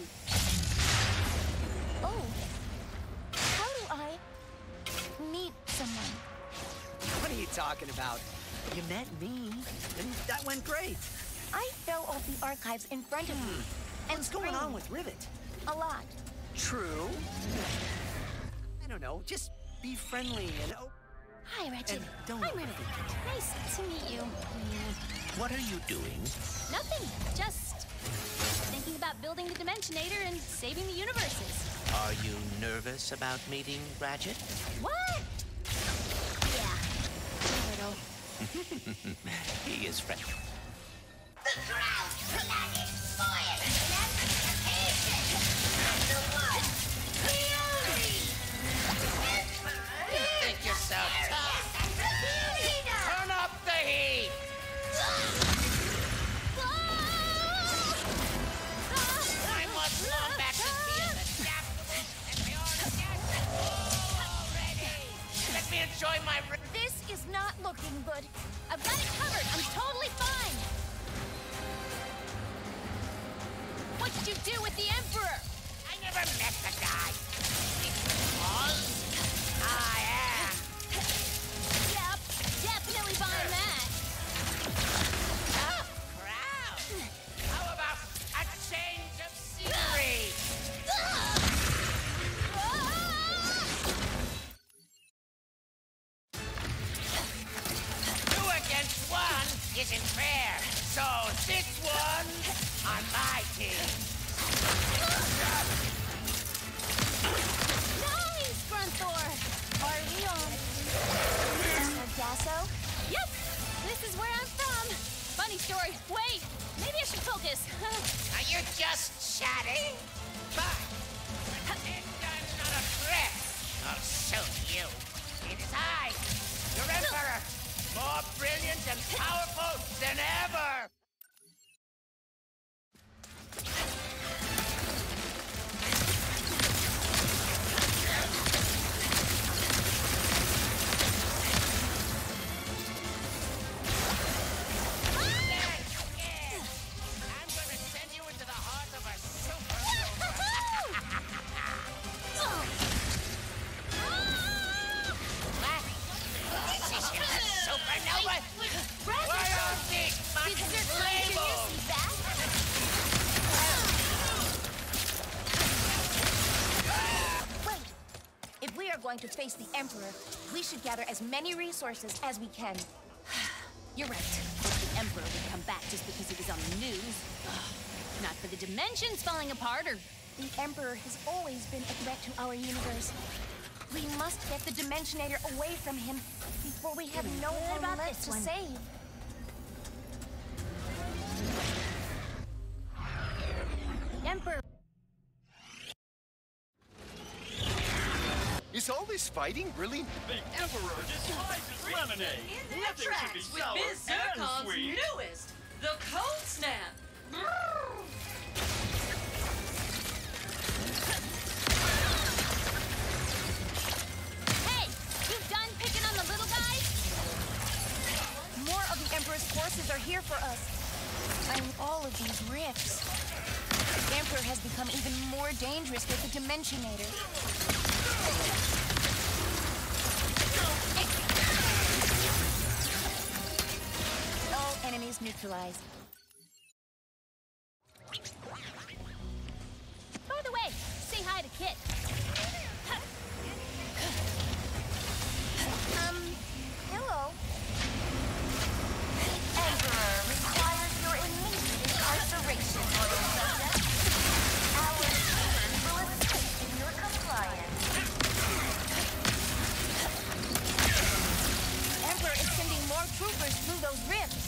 Oh. How do I meet someone? What are you talking about? You met me, and that went great. I fell off the archives in front of you. And what's going on with Rivet? A lot. True. I don't know, just be friendly and... Oh, hi, Ratchet. and don't... I'm Rivet. Nice to meet you. What are you doing? Nothing. Just thinking about building the Dimensionator and saving the universes. Are you nervous about meeting Ratchet? What? Yeah. A little. He is friendly. The ground planet spoiled and amplification. And the one, the only, ever met the guy? Because I am. Yep, definitely buying that. Tough crowd. How about a change of scenery? 2 against 1 isn't fair, so this one's on my team. Nice, Grunthor! Are we on Sargasso? Yep, this is where I'm from. Funny story. Wait, maybe I should focus. Are you just chatting? But it's another threat. I'll show you. It is I, your Emperor, more brilliant and powerful than ever. I'm gonna send you into the heart of a super. This is a supernova. Why are these buttons labeled? Wait! If we are going to face the Emperor, we should gather as many resources as we can. You're right. The Emperor would come back just because he was on the news. Not for the dimensions falling apart or... The Emperor has always been a threat to our universe. We must get the Dimensionator away from him before we have no one left to save. The Emperor... Is all this fighting really? The Emperor despises lemonade. In their Nothing should be tracks with sour Biz and Zircon's sweet. newest, the Cold Snap. Hey, you done picking on the little guys? More of the Emperor's forces are here for us. And all of these rifts. The Emperor has become even more dangerous with the Dimensionator. All enemies neutralized. By the way, say hi to Kit. Hello. The Emperor requires your immediate incarceration, Royal Subject. Our humans will assist in your compliance. The Emperor is sending more troopers through those rifts.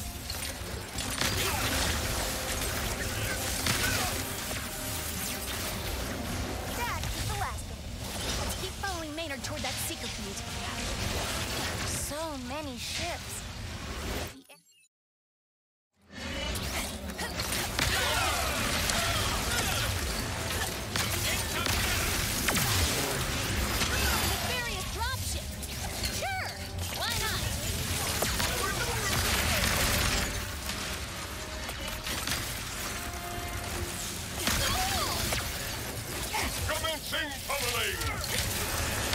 That is the last of it. Let's keep following Maynard toward that seeker feed. So many ships. Nefarious dropship. Sure, why not? Commencing pummeling!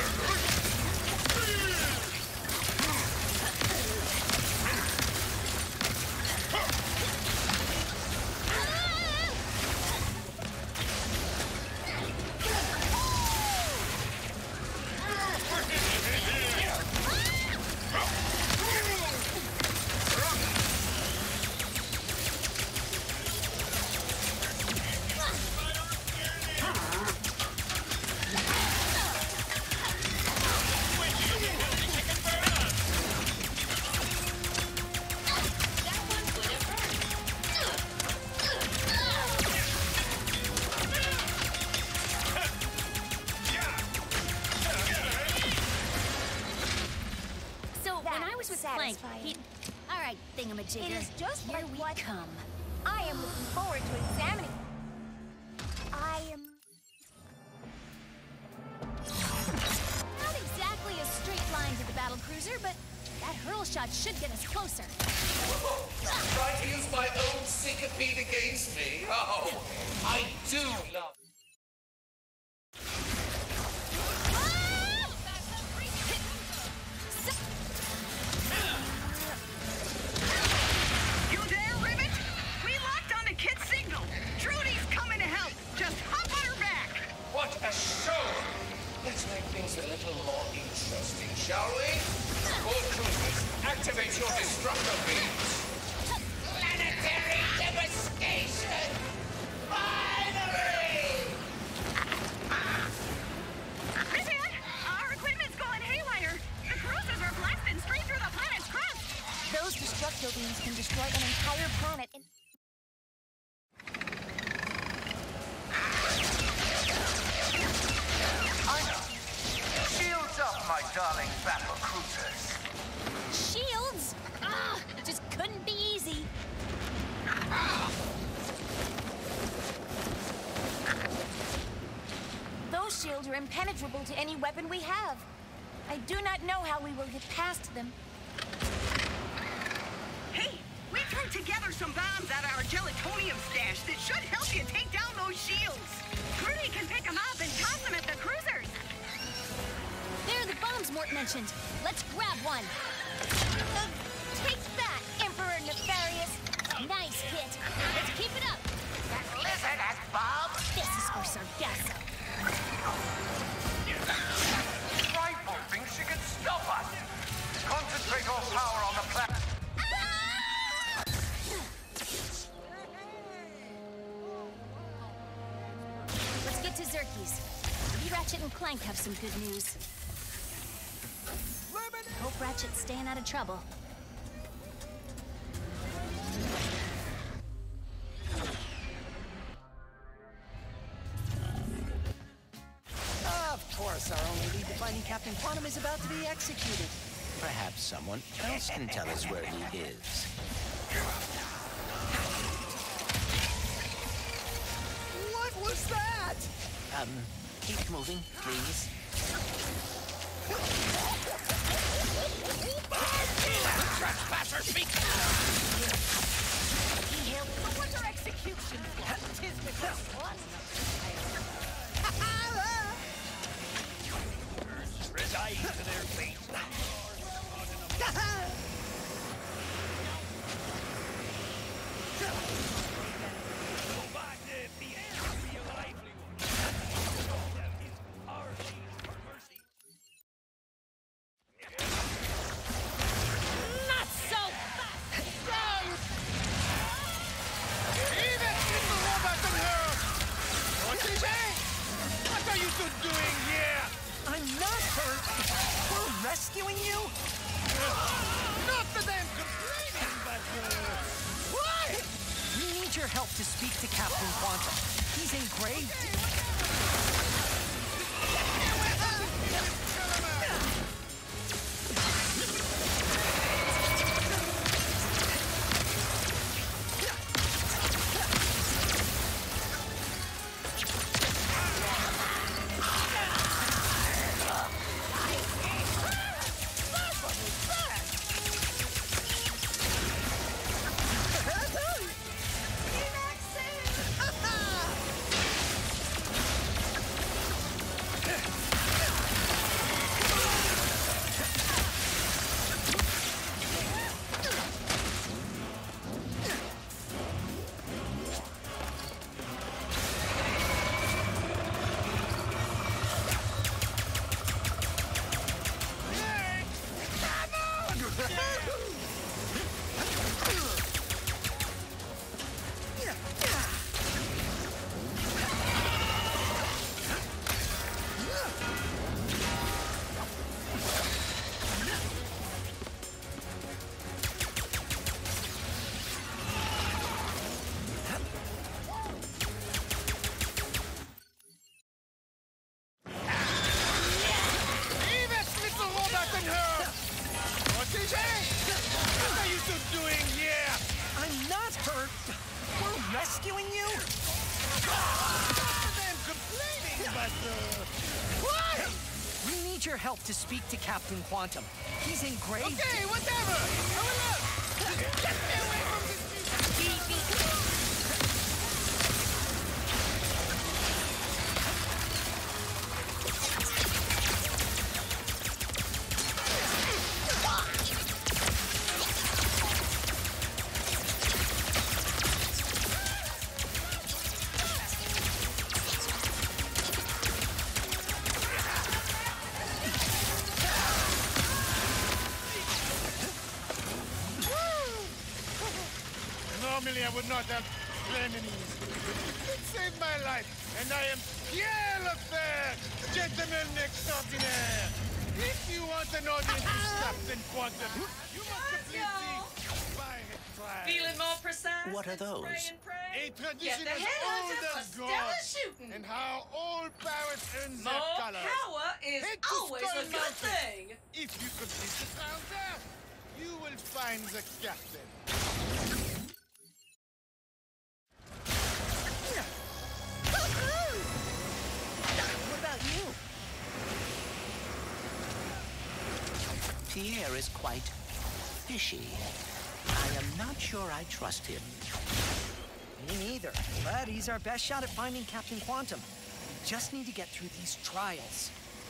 right, thingamajigger. It is just Here like we what come. I am looking forward to examining. I am... Not exactly a straight line to the battle cruiser, but that hurl shot should get us closer. Try to use my own syncopede against me? Oh, I do love destroy an entire planet in... Shields up, my darling battle cruisers. Shields? Ah, just couldn't be easy. Those shields are impenetrable to any weapon we have. I do not know how we will get past them. Hey, we threw together some bombs out of our gelatonium stash that should help you take down those shields. Grudy can pick them up and toss them at the cruisers. There are the bombs Mort mentioned. Let's grab one. Take that, Emperor Nefarious. Nice hit. Let's keep it up. That lizard has bombs. This is for Sargasso. Rifle thinks she can stop us. Concentrate all power on the planet. Let's get to Xerxes. Maybe Ratchet and Clank have some good news. Hope Ratchet's staying out of trouble. Of course, our only lead to finding Captain Quantum is about to be executed. Perhaps someone else can tell us where he is. What was that? Keep moving, please. Trespasser, speak! What's our execution for? Tis the first one. Resign to their fate. Not so fast! What are you two doing here? I'm not hurt. We're rescuing you? Not that I'm complaining, but... What? We need your help to speak to Captain Quantum. He's engraved. What are you two doing here? I'm not hurt. We're rescuing you? I'm complaining, but... What? We need your help to speak to Captain Quantum. He's engraved. Okay, whatever. I will look. Get me away from this... Normally I would not have remedies. It saved my life, and I am Pierre Lefebvre, gentleman extraordinaire. If you want an audience with Captain Quantum, you must completely buy it. Feeling more precise? What are those? A Get tradition the as headhunter old for as stellar gods, shooting. and how all pirates earn their More colors. power is Head to always Skull a good Mountain. thing. If you complete the trial there, you will find the captain. What about you? Pierre is quite fishy. I am not sure I trust him. Me neither. But he's our best shot at finding Captain Quantum. We just need to get through these trials.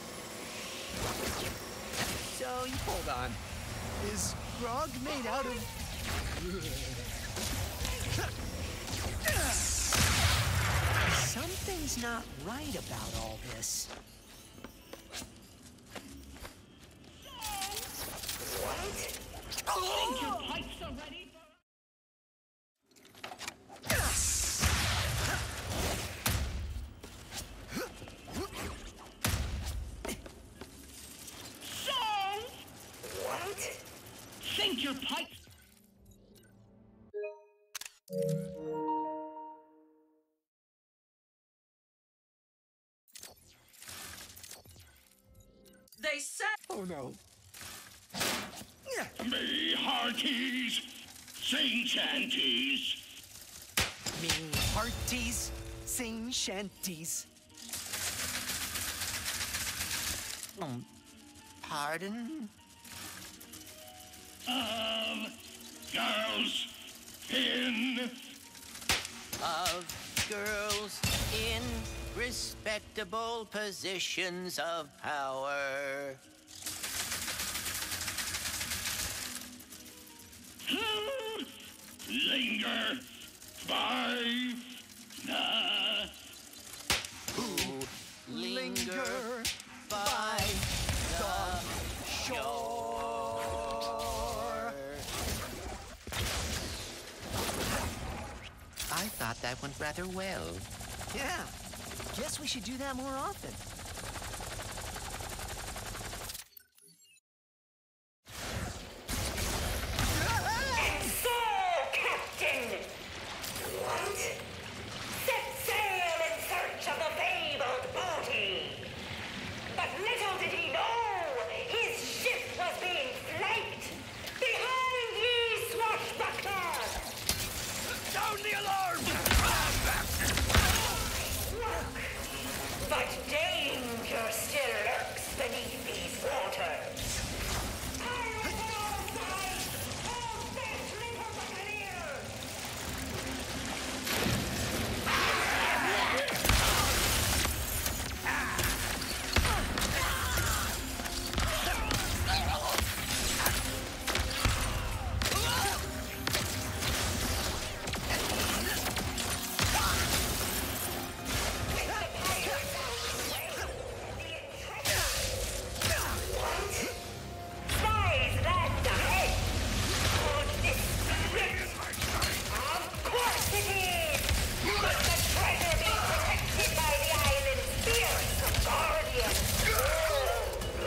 So, you hold on. Is Grog made out of... Something's not right about all this. Think your pipes are ready for... Think your pipes... They said... Oh no. Me hearties, sing shanties. Me hearties, sing shanties. Pardon? Girls in... Of girls in respectable positions of power. Linger by the... Who linger by the shore. I thought that went rather well. Yeah. Guess we should do that more often. And so, Captain! What? Set sail in search of the fabled booty. But little did he know, his ship was being flanked. Behind ye, swashbuckler! Sound the alarm! Look, but danger still lurks beneath these waters. Pirates on all sides! Hold fast, little buccaneers! Spies land ahead! Could this be it? Of course it is! Must the treasure be protected by the island's fierce guardian?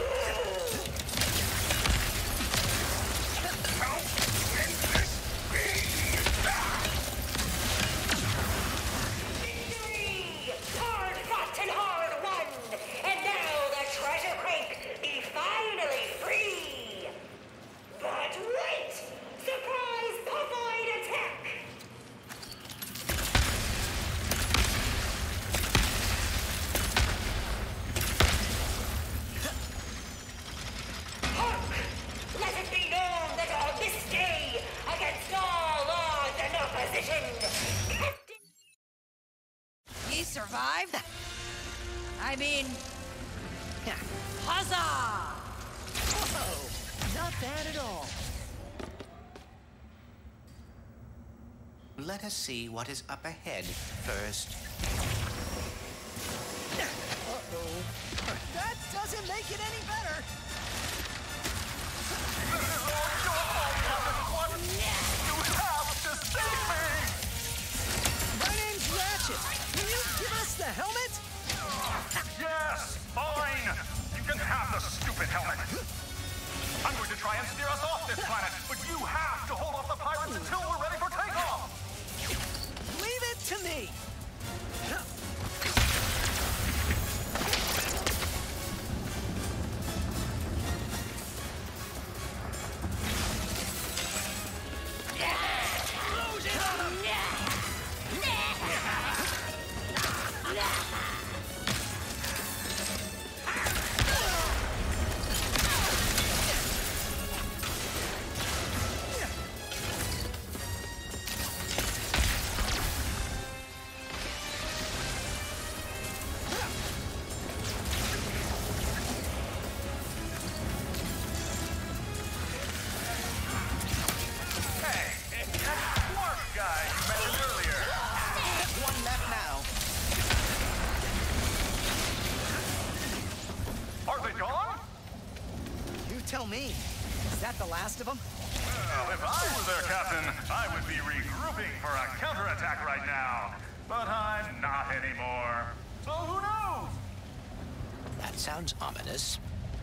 Victory! Hard fought and hard won! And now the treasure crate be finally free! But wait! Surprise Puffoid attack! Hark! Let it be known that on this day, against all odds and opposition, Captain... He survived? I mean... Huzzah! Whoa! Not bad at all. Let us see what is up ahead first. Uh-oh. That doesn't make it any better. You have to save me! My name's Ratchet. Can you give us the helmet? Yes, fine! You can have the stupid helmet! I'm going to try and steer us off this planet, but you have to hold off the pirates until we're that the last of them? Well, if I were their captain, I would be regrouping for a counterattack right now. But I'm not anymore. So who knows? That sounds ominous.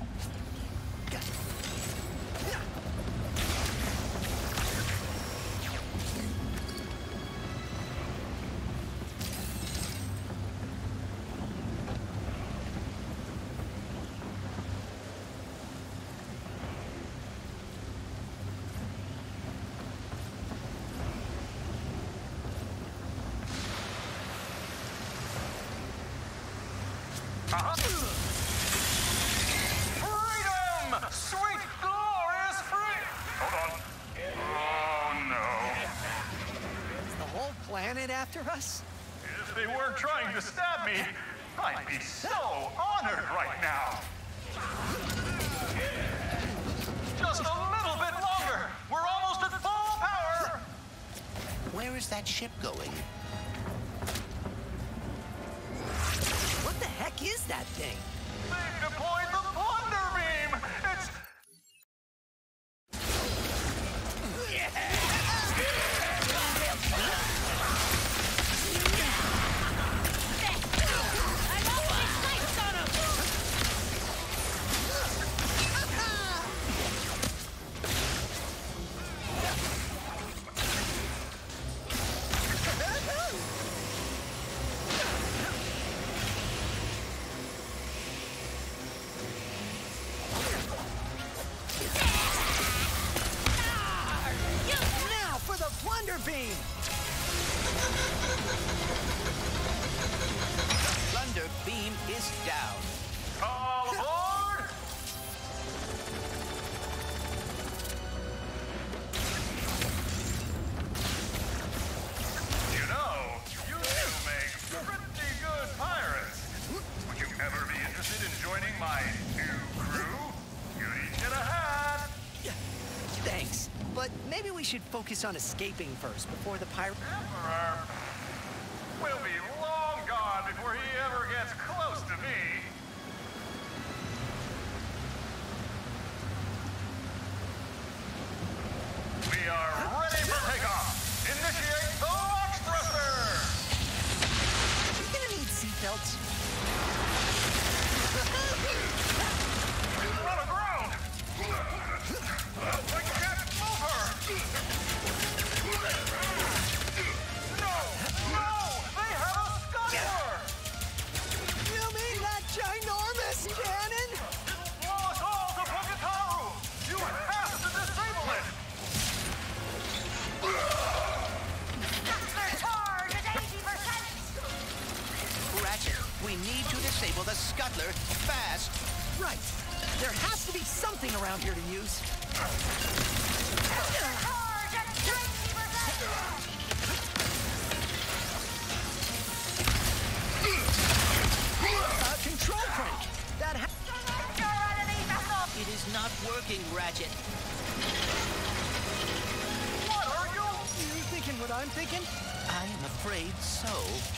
Freedom! Sweet, glorious freedom! Hold on. Oh, no. Is the whole planet after us? If they weren't trying to stab me, I'd be so honored right now. Just a little bit longer. We're almost at full power. Where is that ship going? What the heck is that thing? They've deployed the Plunder Beam! It's... Now for the Plunder Beam! Plunder Beam is down. All aboard! You know, you do make pretty good pirates. Would you ever be interested in joining my new crew? You'd each get a hat. Thanks, but maybe we should focus on escaping first before the pirate... Emperor will be long gone before he ever gets close to me. We are ready for takeoff. Initiate the launch thruster. You're gonna need seatbelts. Run aground. I can't move her. No! They have a scuttler! You mean that ginormous cannon? It'll blow us all to Puketaru! You have to disable it! Scuttler charge at 80%! Ratchet, we need to disable the scuttler fast. Right. There has to be something around here to use. Scuttler charge at 90%! Control crank. That Your enemy vessel! It is not working, Ratchet. What are you? You thinking what I'm thinking? I am afraid so.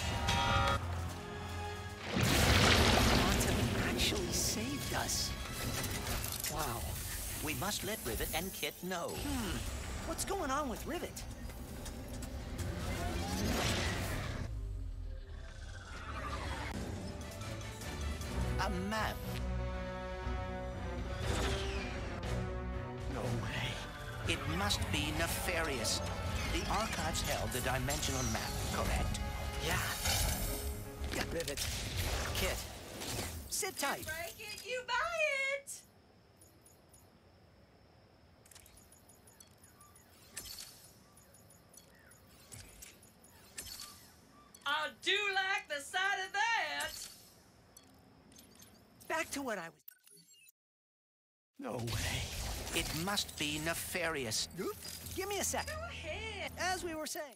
Quantum actually saved us. Wow. We must let Rivet and Kit know. What's going on with Rivet? A map. No way. It must be nefarious. The archives held the dimensional map, correct? Yeah. Rivet. Kit. Sit tight. Break it, you buy it! I do like the sight of that! Back to what I was... No way. It must be nefarious. Oop. Give me a sec. Go ahead. As we were saying.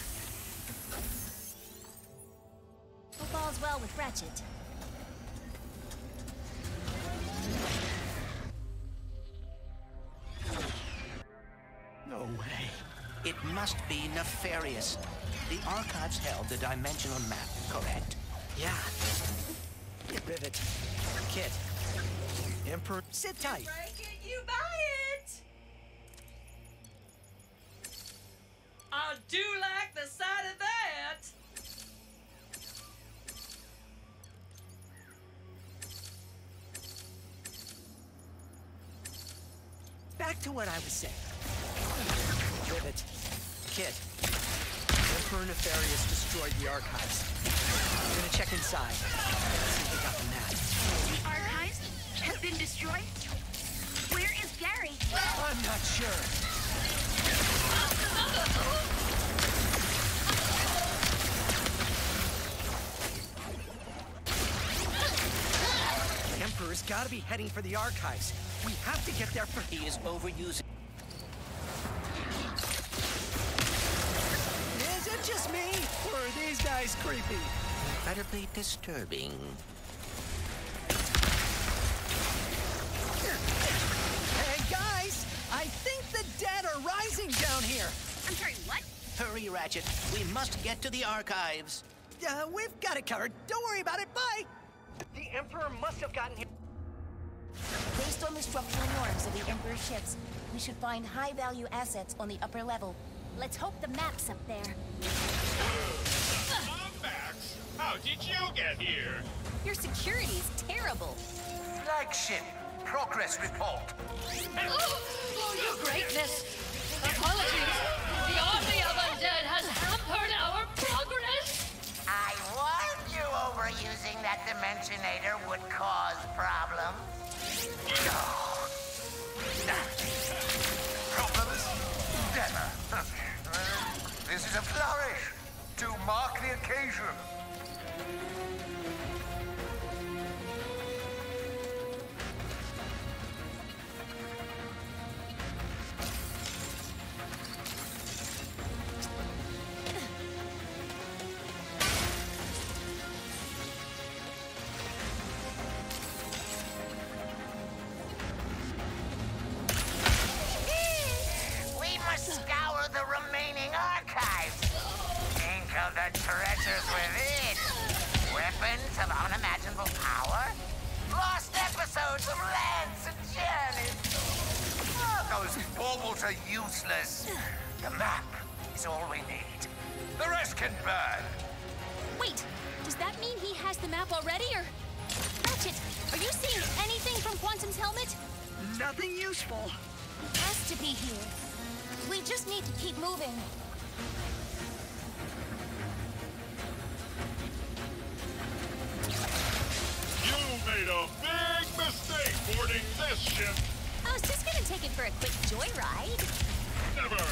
Hope all's well with Ratchet. way. It must be nefarious. The archives held the dimensional map, correct? Yeah. Rivet. Kit. Emperor. Sit tight. Break it, you buy it. I do like the sight of that. Back to what I was saying. Rivet. Kit. Emperor Nefarious destroyed the archives. I'm gonna check inside. See if they got the map. The archives have been destroyed? Where is Gary? I'm not sure. The Emperor's gotta be heading for the archives. We have to get there first. He is overusing. Is it just me? Or are these guys creepy? Incredibly disturbing. Hey, guys! I think the dead are rising down here! I'm sorry, what? Hurry, Ratchet. We must get to the archives. We've got it covered. Don't worry about it. Bye! The Emperor must have gotten here. Based on the structural norms of the Emperor's ships, we should find high-value assets on the upper level. Let's hope the map's up there. Max, how did you get here? Your security's terrible. Flagship, progress report. Oh, your greatness. Apologies. The army of undead has hampered our progress. I warned you overusing that Dimensionator would cause problems. Problems? Never. This is a flourish to mark the occasion. We must scour the remaining archives. Think of the treasures within. Weapons of unimaginable power. Lost episodes of Lands and Journeys. Those baubles are useless. The map is all we need. The rest can burn. Wait, does that mean he has the map already, or... Ratchet, are you seeing anything from Quantum's helmet? Nothing useful. Has to be here. We just need to keep moving. You made a big mistake boarding this ship. I was just gonna take it for a quick joyride. Never.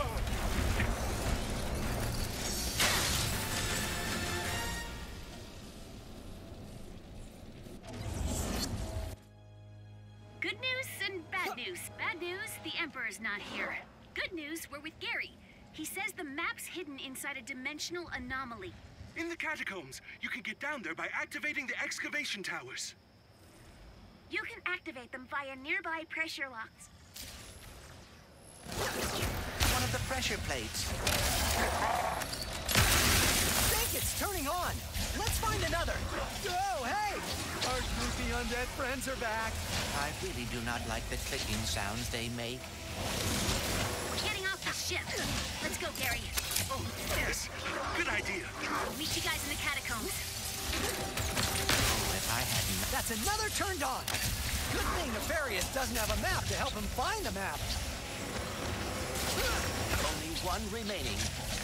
Good news and bad news. Bad news, the Emperor's not here. Good news, we're with Gary. He says the map's hidden inside a dimensional anomaly. In the catacombs, you can get down there by activating the excavation towers. You can activate them via nearby pressure locks. One of the pressure plates. I think it's turning on. Let's find another. Oh, hey! Our goofy undead friends are back. I really do not like the clicking sounds they make. We're getting off the ship. Let's go, Gary. Oh, yes. Good idea. We'll meet you guys in the catacombs. If I hadn't... That's another turned on. Good thing Nefarious doesn't have a map to help him find the map. Only one remaining.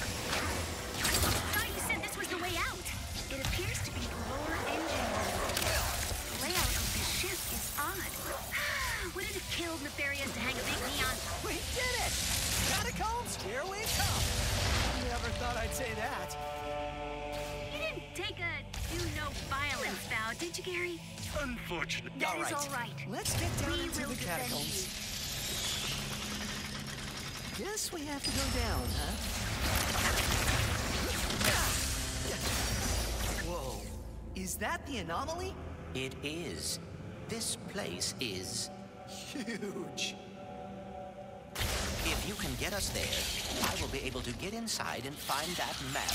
I thought you said this was the way out. It appears to be the lower engine room. The layout of this ship is odd. Would it have killed Nefarious to hang a big neon? We did it! Catacombs, here we come. Never thought I'd say that. You didn't take a do-no-violence vow, did you, Gary? Unfortunate. That is all right. Let's get down We into will the defend catacombs. Guess we have to go down, huh? Whoa. Is that the anomaly? It is. This place is... huge. If you can get us there, I will be able to get inside and find that map.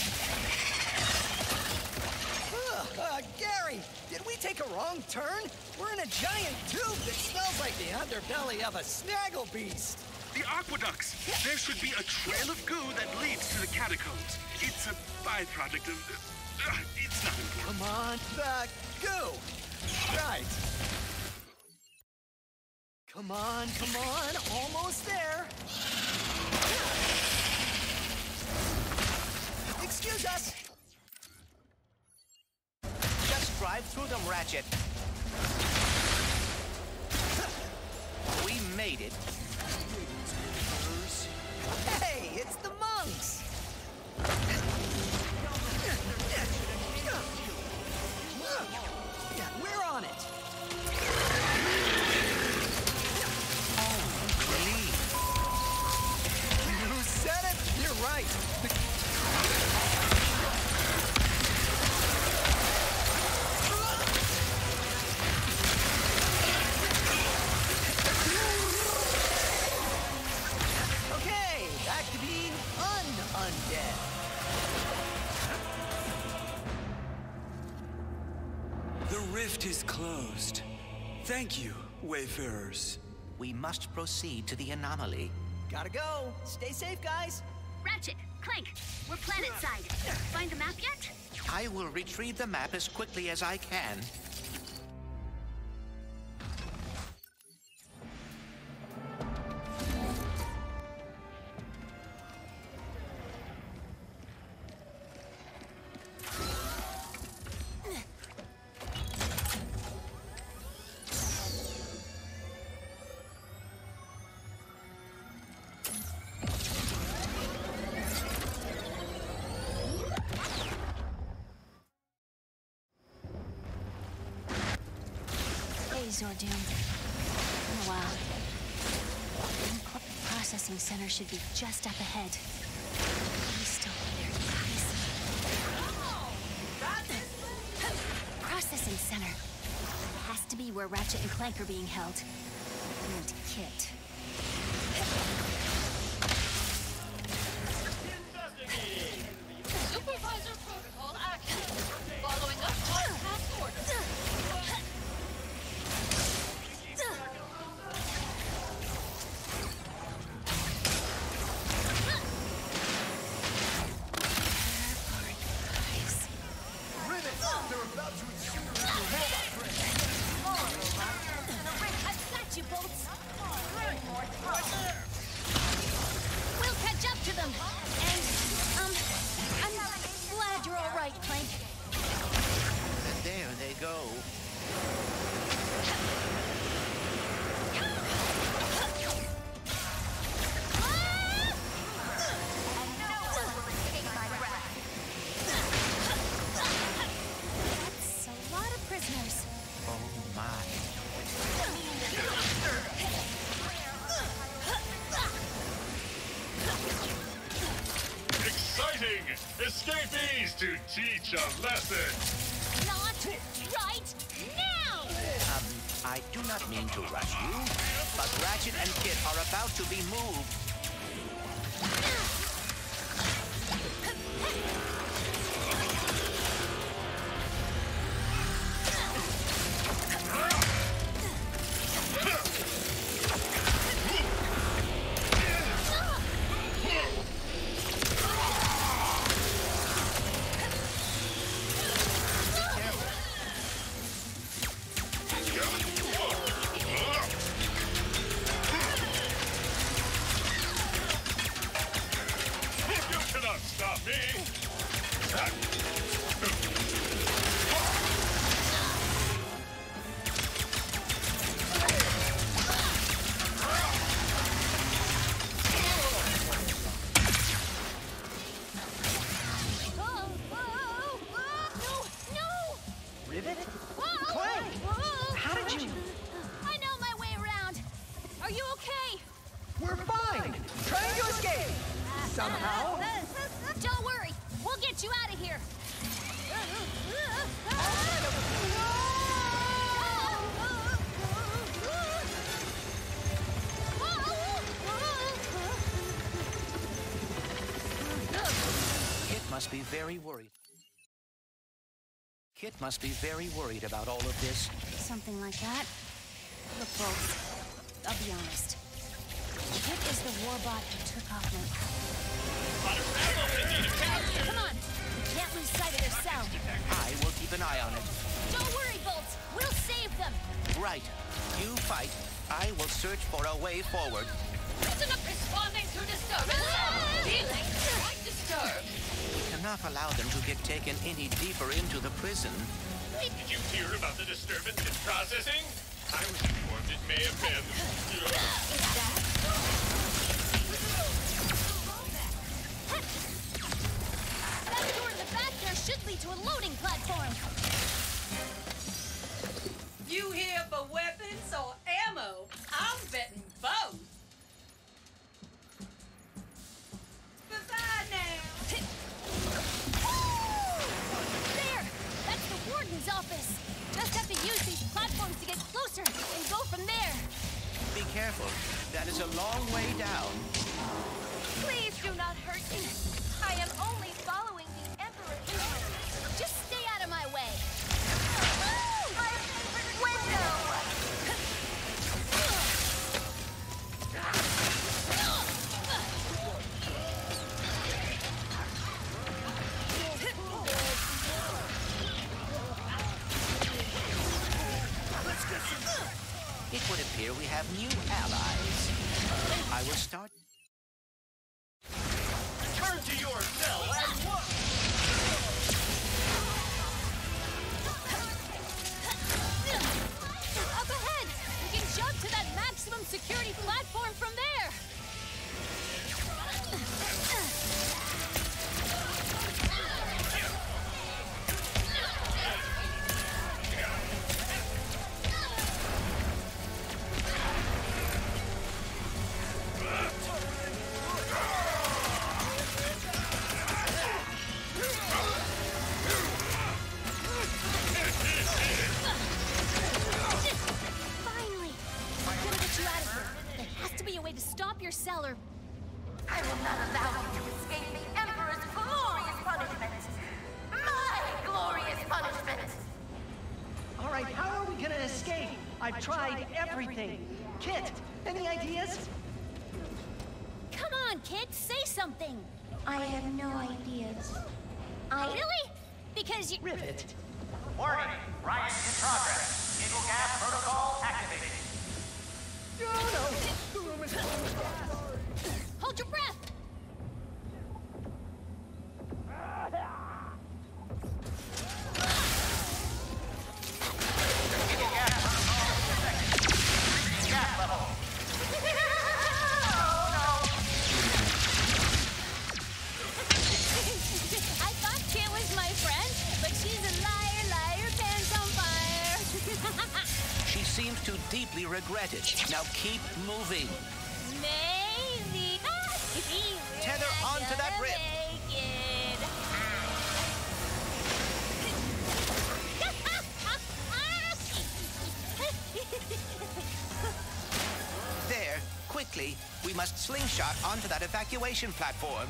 Gary, did we take a wrong turn? We're in a giant tube that smells like the underbelly of a snaggle beast. The aqueducts. There should be a trail of goo that leads to the catacombs. It's a byproduct of... it's not important. Come on, the goo. Right. Come on, almost there. Excuse us. Just drive through them, Ratchet. We made it. Hey, it's the monks. We're on it. You said it. You're right. Okay, back to being undead. The rift is closed. Thank you, Wayfarers. We must proceed to the anomaly. Gotta go. Stay safe, guys. Ratchet, Clank, we're planet side. Find the map yet? I will retrieve the map as quickly as I can. Zordoom. Been a while. The processing center should be just up ahead. He's still there, guys. Processing center. It has to be where Ratchet and Clank are being held. And Kit. Supervisor protocol active. Following up on past orders. We'll catch up to them. And, I'm glad you're all right, Clank. And there they go. That's a lot of prisoners. Oh, my. Exciting! Escapees to teach a lesson! Not right now! I do not mean to rush you, but Ratchet and Kit are about to be moved. Somehow. Don't worry. We'll get you out of here. must be very worried. Kit must be very worried about all of this. Something like that. Look, Bolt, I'll be honest. Kit is the warbot who took off my Come on! We can't lose sight of their cell. I will keep an eye on it. Don't worry, Bolt! We'll save them! Right. You fight. I will search for a way forward. Listen up, responding to disturbance. Feeling quite disturbed. We cannot allow them to get taken any deeper into the prison. Did you hear about the disturbance in processing? I was informed it may have been... That door in the back there should lead to a loading platform. You here for weapons or ammo? I'm betting both. Goodbye now. There! That's the warden's office. Just have to use these platforms to get closer and go from there. Be careful. That is a long way down. Please do not hurt me. I am only following the Emperor's orders. Just stay out of my way. My favorite window! It would appear we have new allies. I will start... Turn to your cell and walk! Up ahead! We can jump to that maximum security platform from there! Finally! I'm gonna get you out of here. There has to be a way to stop your cellar. I will not allow you to escape the Emperor's glorious punishment. My glorious punishment. All right, how are we gonna escape? I've tried everything. Kit, any ideas? Come on, kid, say something. I have no ideas. Really? Because you... Rivet. Warning, riot in progress. Eagle gas protocol activated. Hold your breath! Eagle gas protocol detected. Gas level. I thought Kit was my friend, but she's a liar, liar, pants on fire. She seems to deeply regret it. Now keep moving. Maybe. Tether onto that rip. There, quickly. We must slingshot onto that evacuation platform.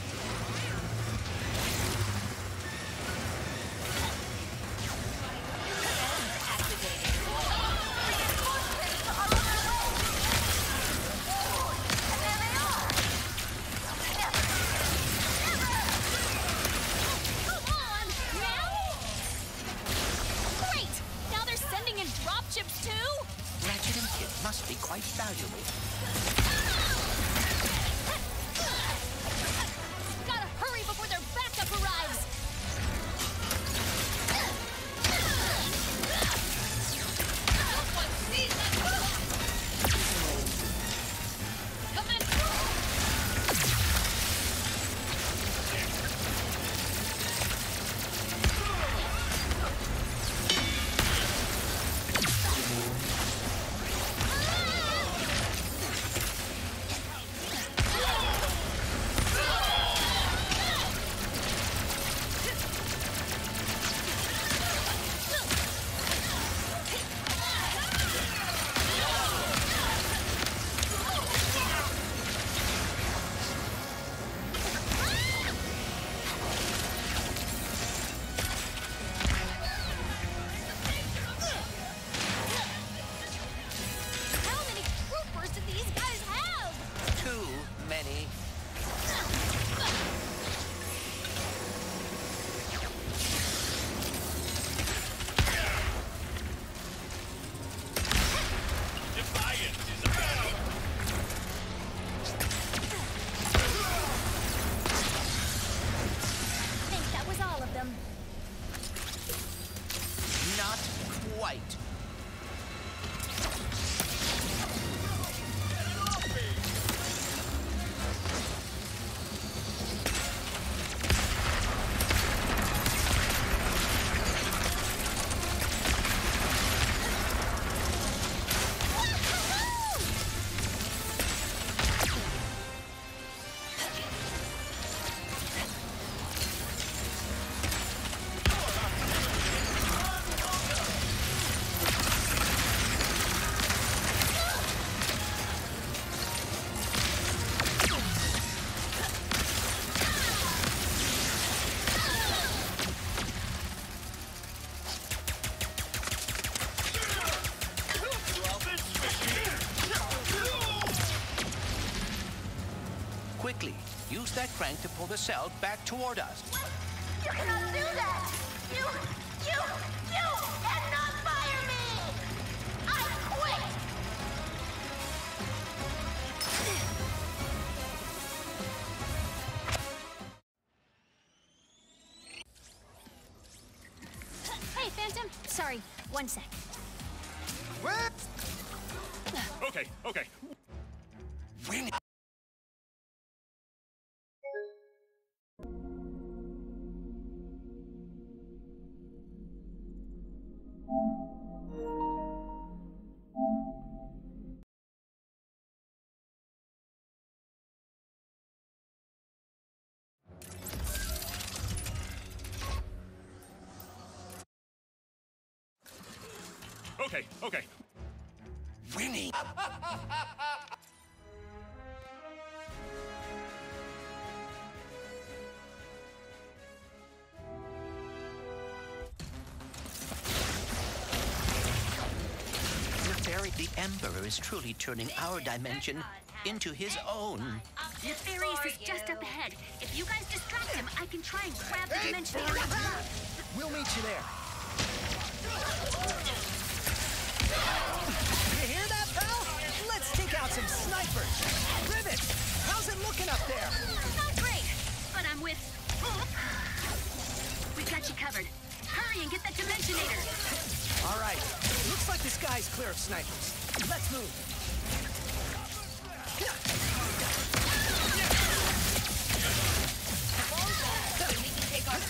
Come on, now? Great! Now they're sending in dropships too? Ratchet and Kit must be quite valuable. Quickly, use that crank to pull the cell back toward us. You cannot do that! You cannot fire me! I quit! Hey, Phantom. Sorry, one sec. What? Okay, okay. Winnie. Okay, okay. Winnie. The Emperor is truly turning our dimension into his own. Nefarious is just up ahead. If you guys distract him, I can try and grab the dimension. We'll meet you there. You hear that, pal? Let's take out some snipers. Rivet, how's it looking up there? Not great, but I'm with... We got you covered. Hurry and get that Dimensionator. All right. Looks like the sky's clear of snipers. Let's move. We can take our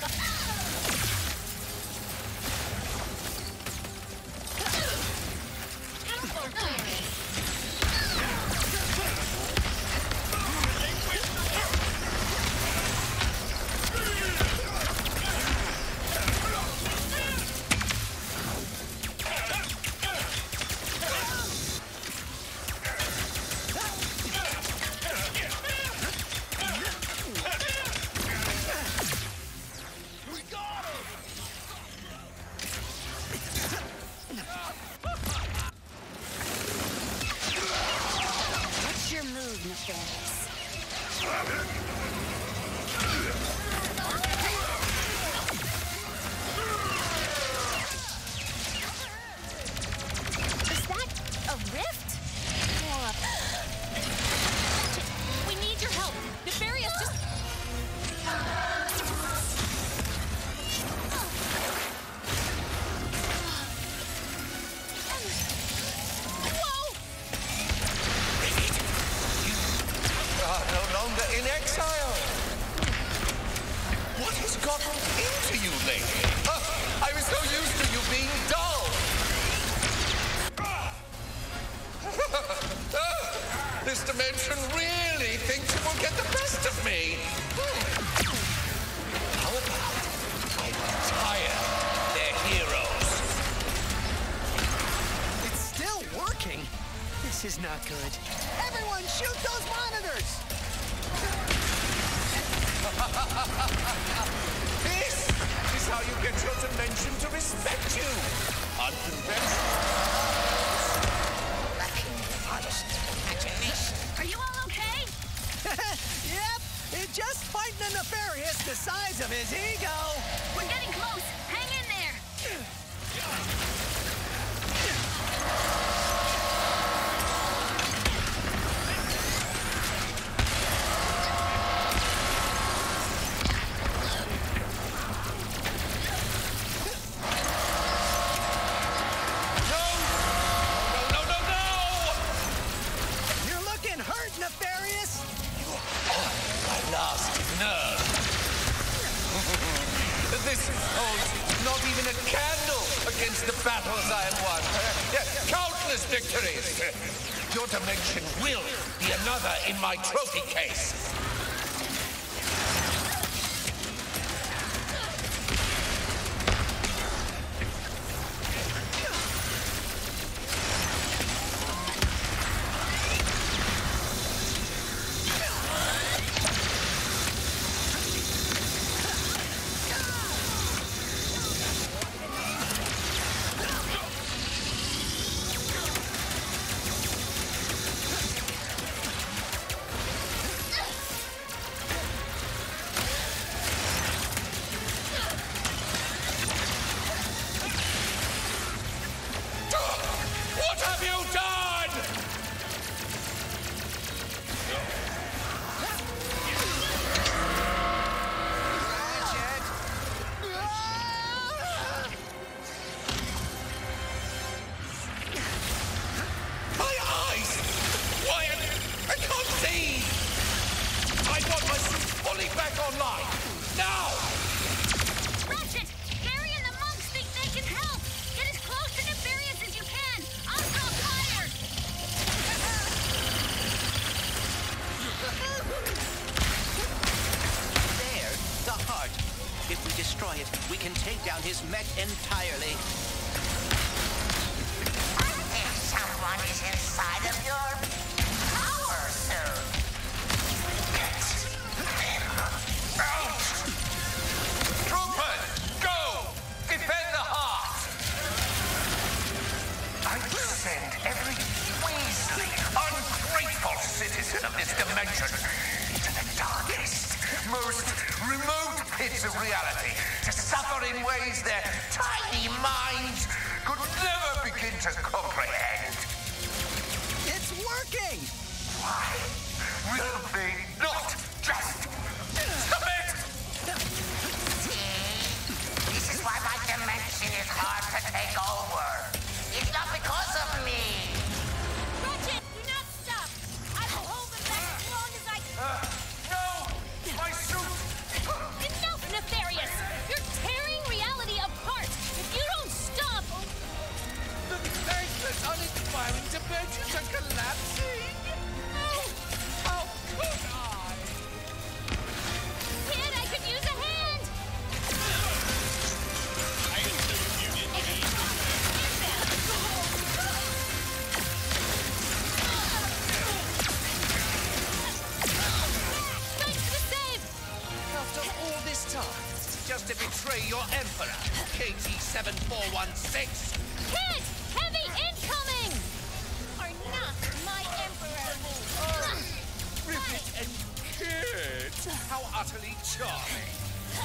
In exile. What has gotten into you lately? I was so used to you being dull. This dimension really thinks it will get the best of me. How about I retire their heroes? It's still working. This is not good. Everyone, shoot those monitors! This is how you get your dimension to respect you. Unconventional. Lacking modest imagination. Are you all okay? Yep, it's just fighting a Nefarious the size of his ego. We're getting close. Hang in there. This holds not even a candle against the battles I have won. Countless victories. Your dimension will be another in my trophy case. Now! Ratchet! Barry and the monks think they can help! Get as close to Nefarious as you can! I'll draw fire! There, the heart. If we destroy it, we can take down his mech entirely. I think someone is inside of your power suit. Get him out! Troopers, go! Defend the heart! I send every Weasley, ungrateful citizen of this dimension into the darkest, most remote pits of reality to suffer in ways their tiny minds could never begin to comprehend. It's working! Why will they not just submit? See? This is why my dimension is hard to take over. It's not because of me. Ratchet, do not stop! I will hold them back as long as I can. No! My suit! Enough, Nefarious! You're tearing reality apart! If you don't stop... The thankless, uninspiring dimensions are collapsing! How could I? Kid, I could use a hand! I assume you didn't need Thanks for the save! After all this time, just to betray your Emperor, KT-7416? Kid! Heavy incoming! Are not my emperor! Rivet and Kid! How utterly charming!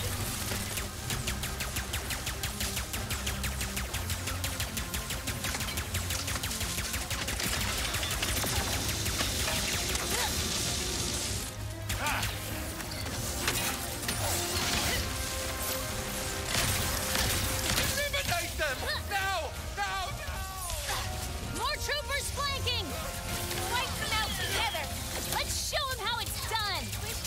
Eliminate them! Now! Now! More troopers flanking! Wipe them out together! Let's show them how it's done!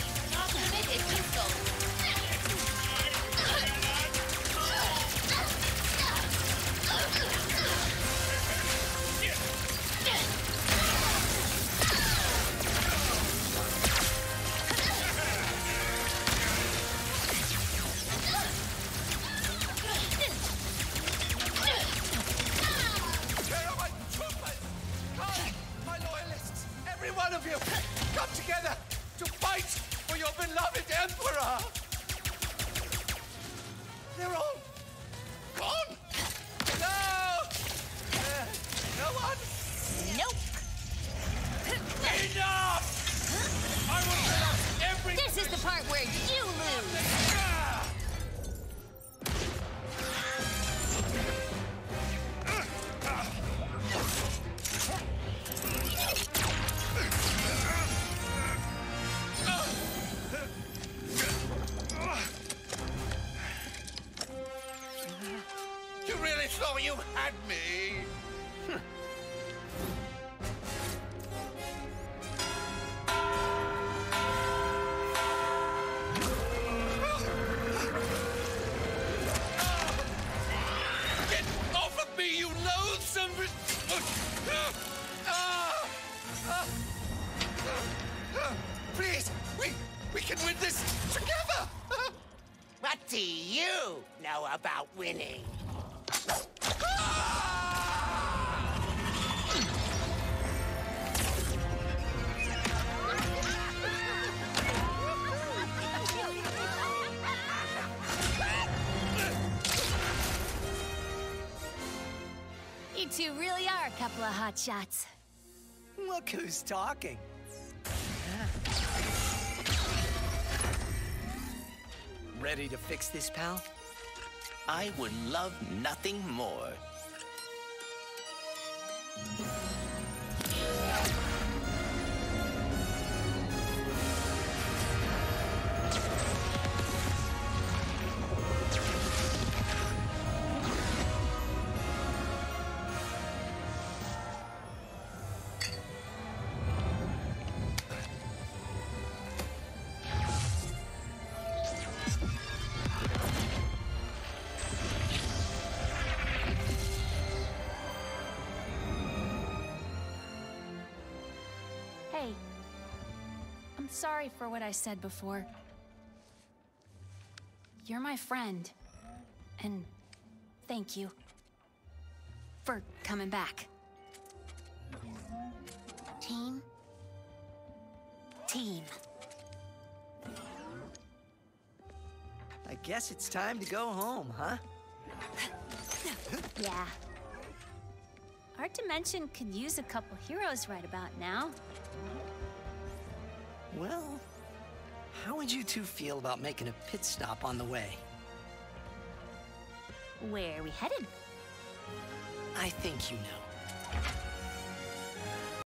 Where are my troopers? Come, my loyalists! Every one of you! Come together to fight for your beloved Emperor! They're all gone! No! No one? Nope! Enough! I will collapse every... This is the part where you lose! You really thought you had me? Get off of me, you loathsome... Please, we can win this together! What do you know about winning? You two really are a couple of hot shots. Look who's talking. Ready to fix this, pal? I would love nothing more. sorry for what I said before. You're my friend. And thank you for coming back. Team? Team. I guess it's time to go home, huh? Yeah. Our dimension could use a couple heroes right about now. Well, how would you two feel about making a pit stop on the way? Where are we headed? I think you know.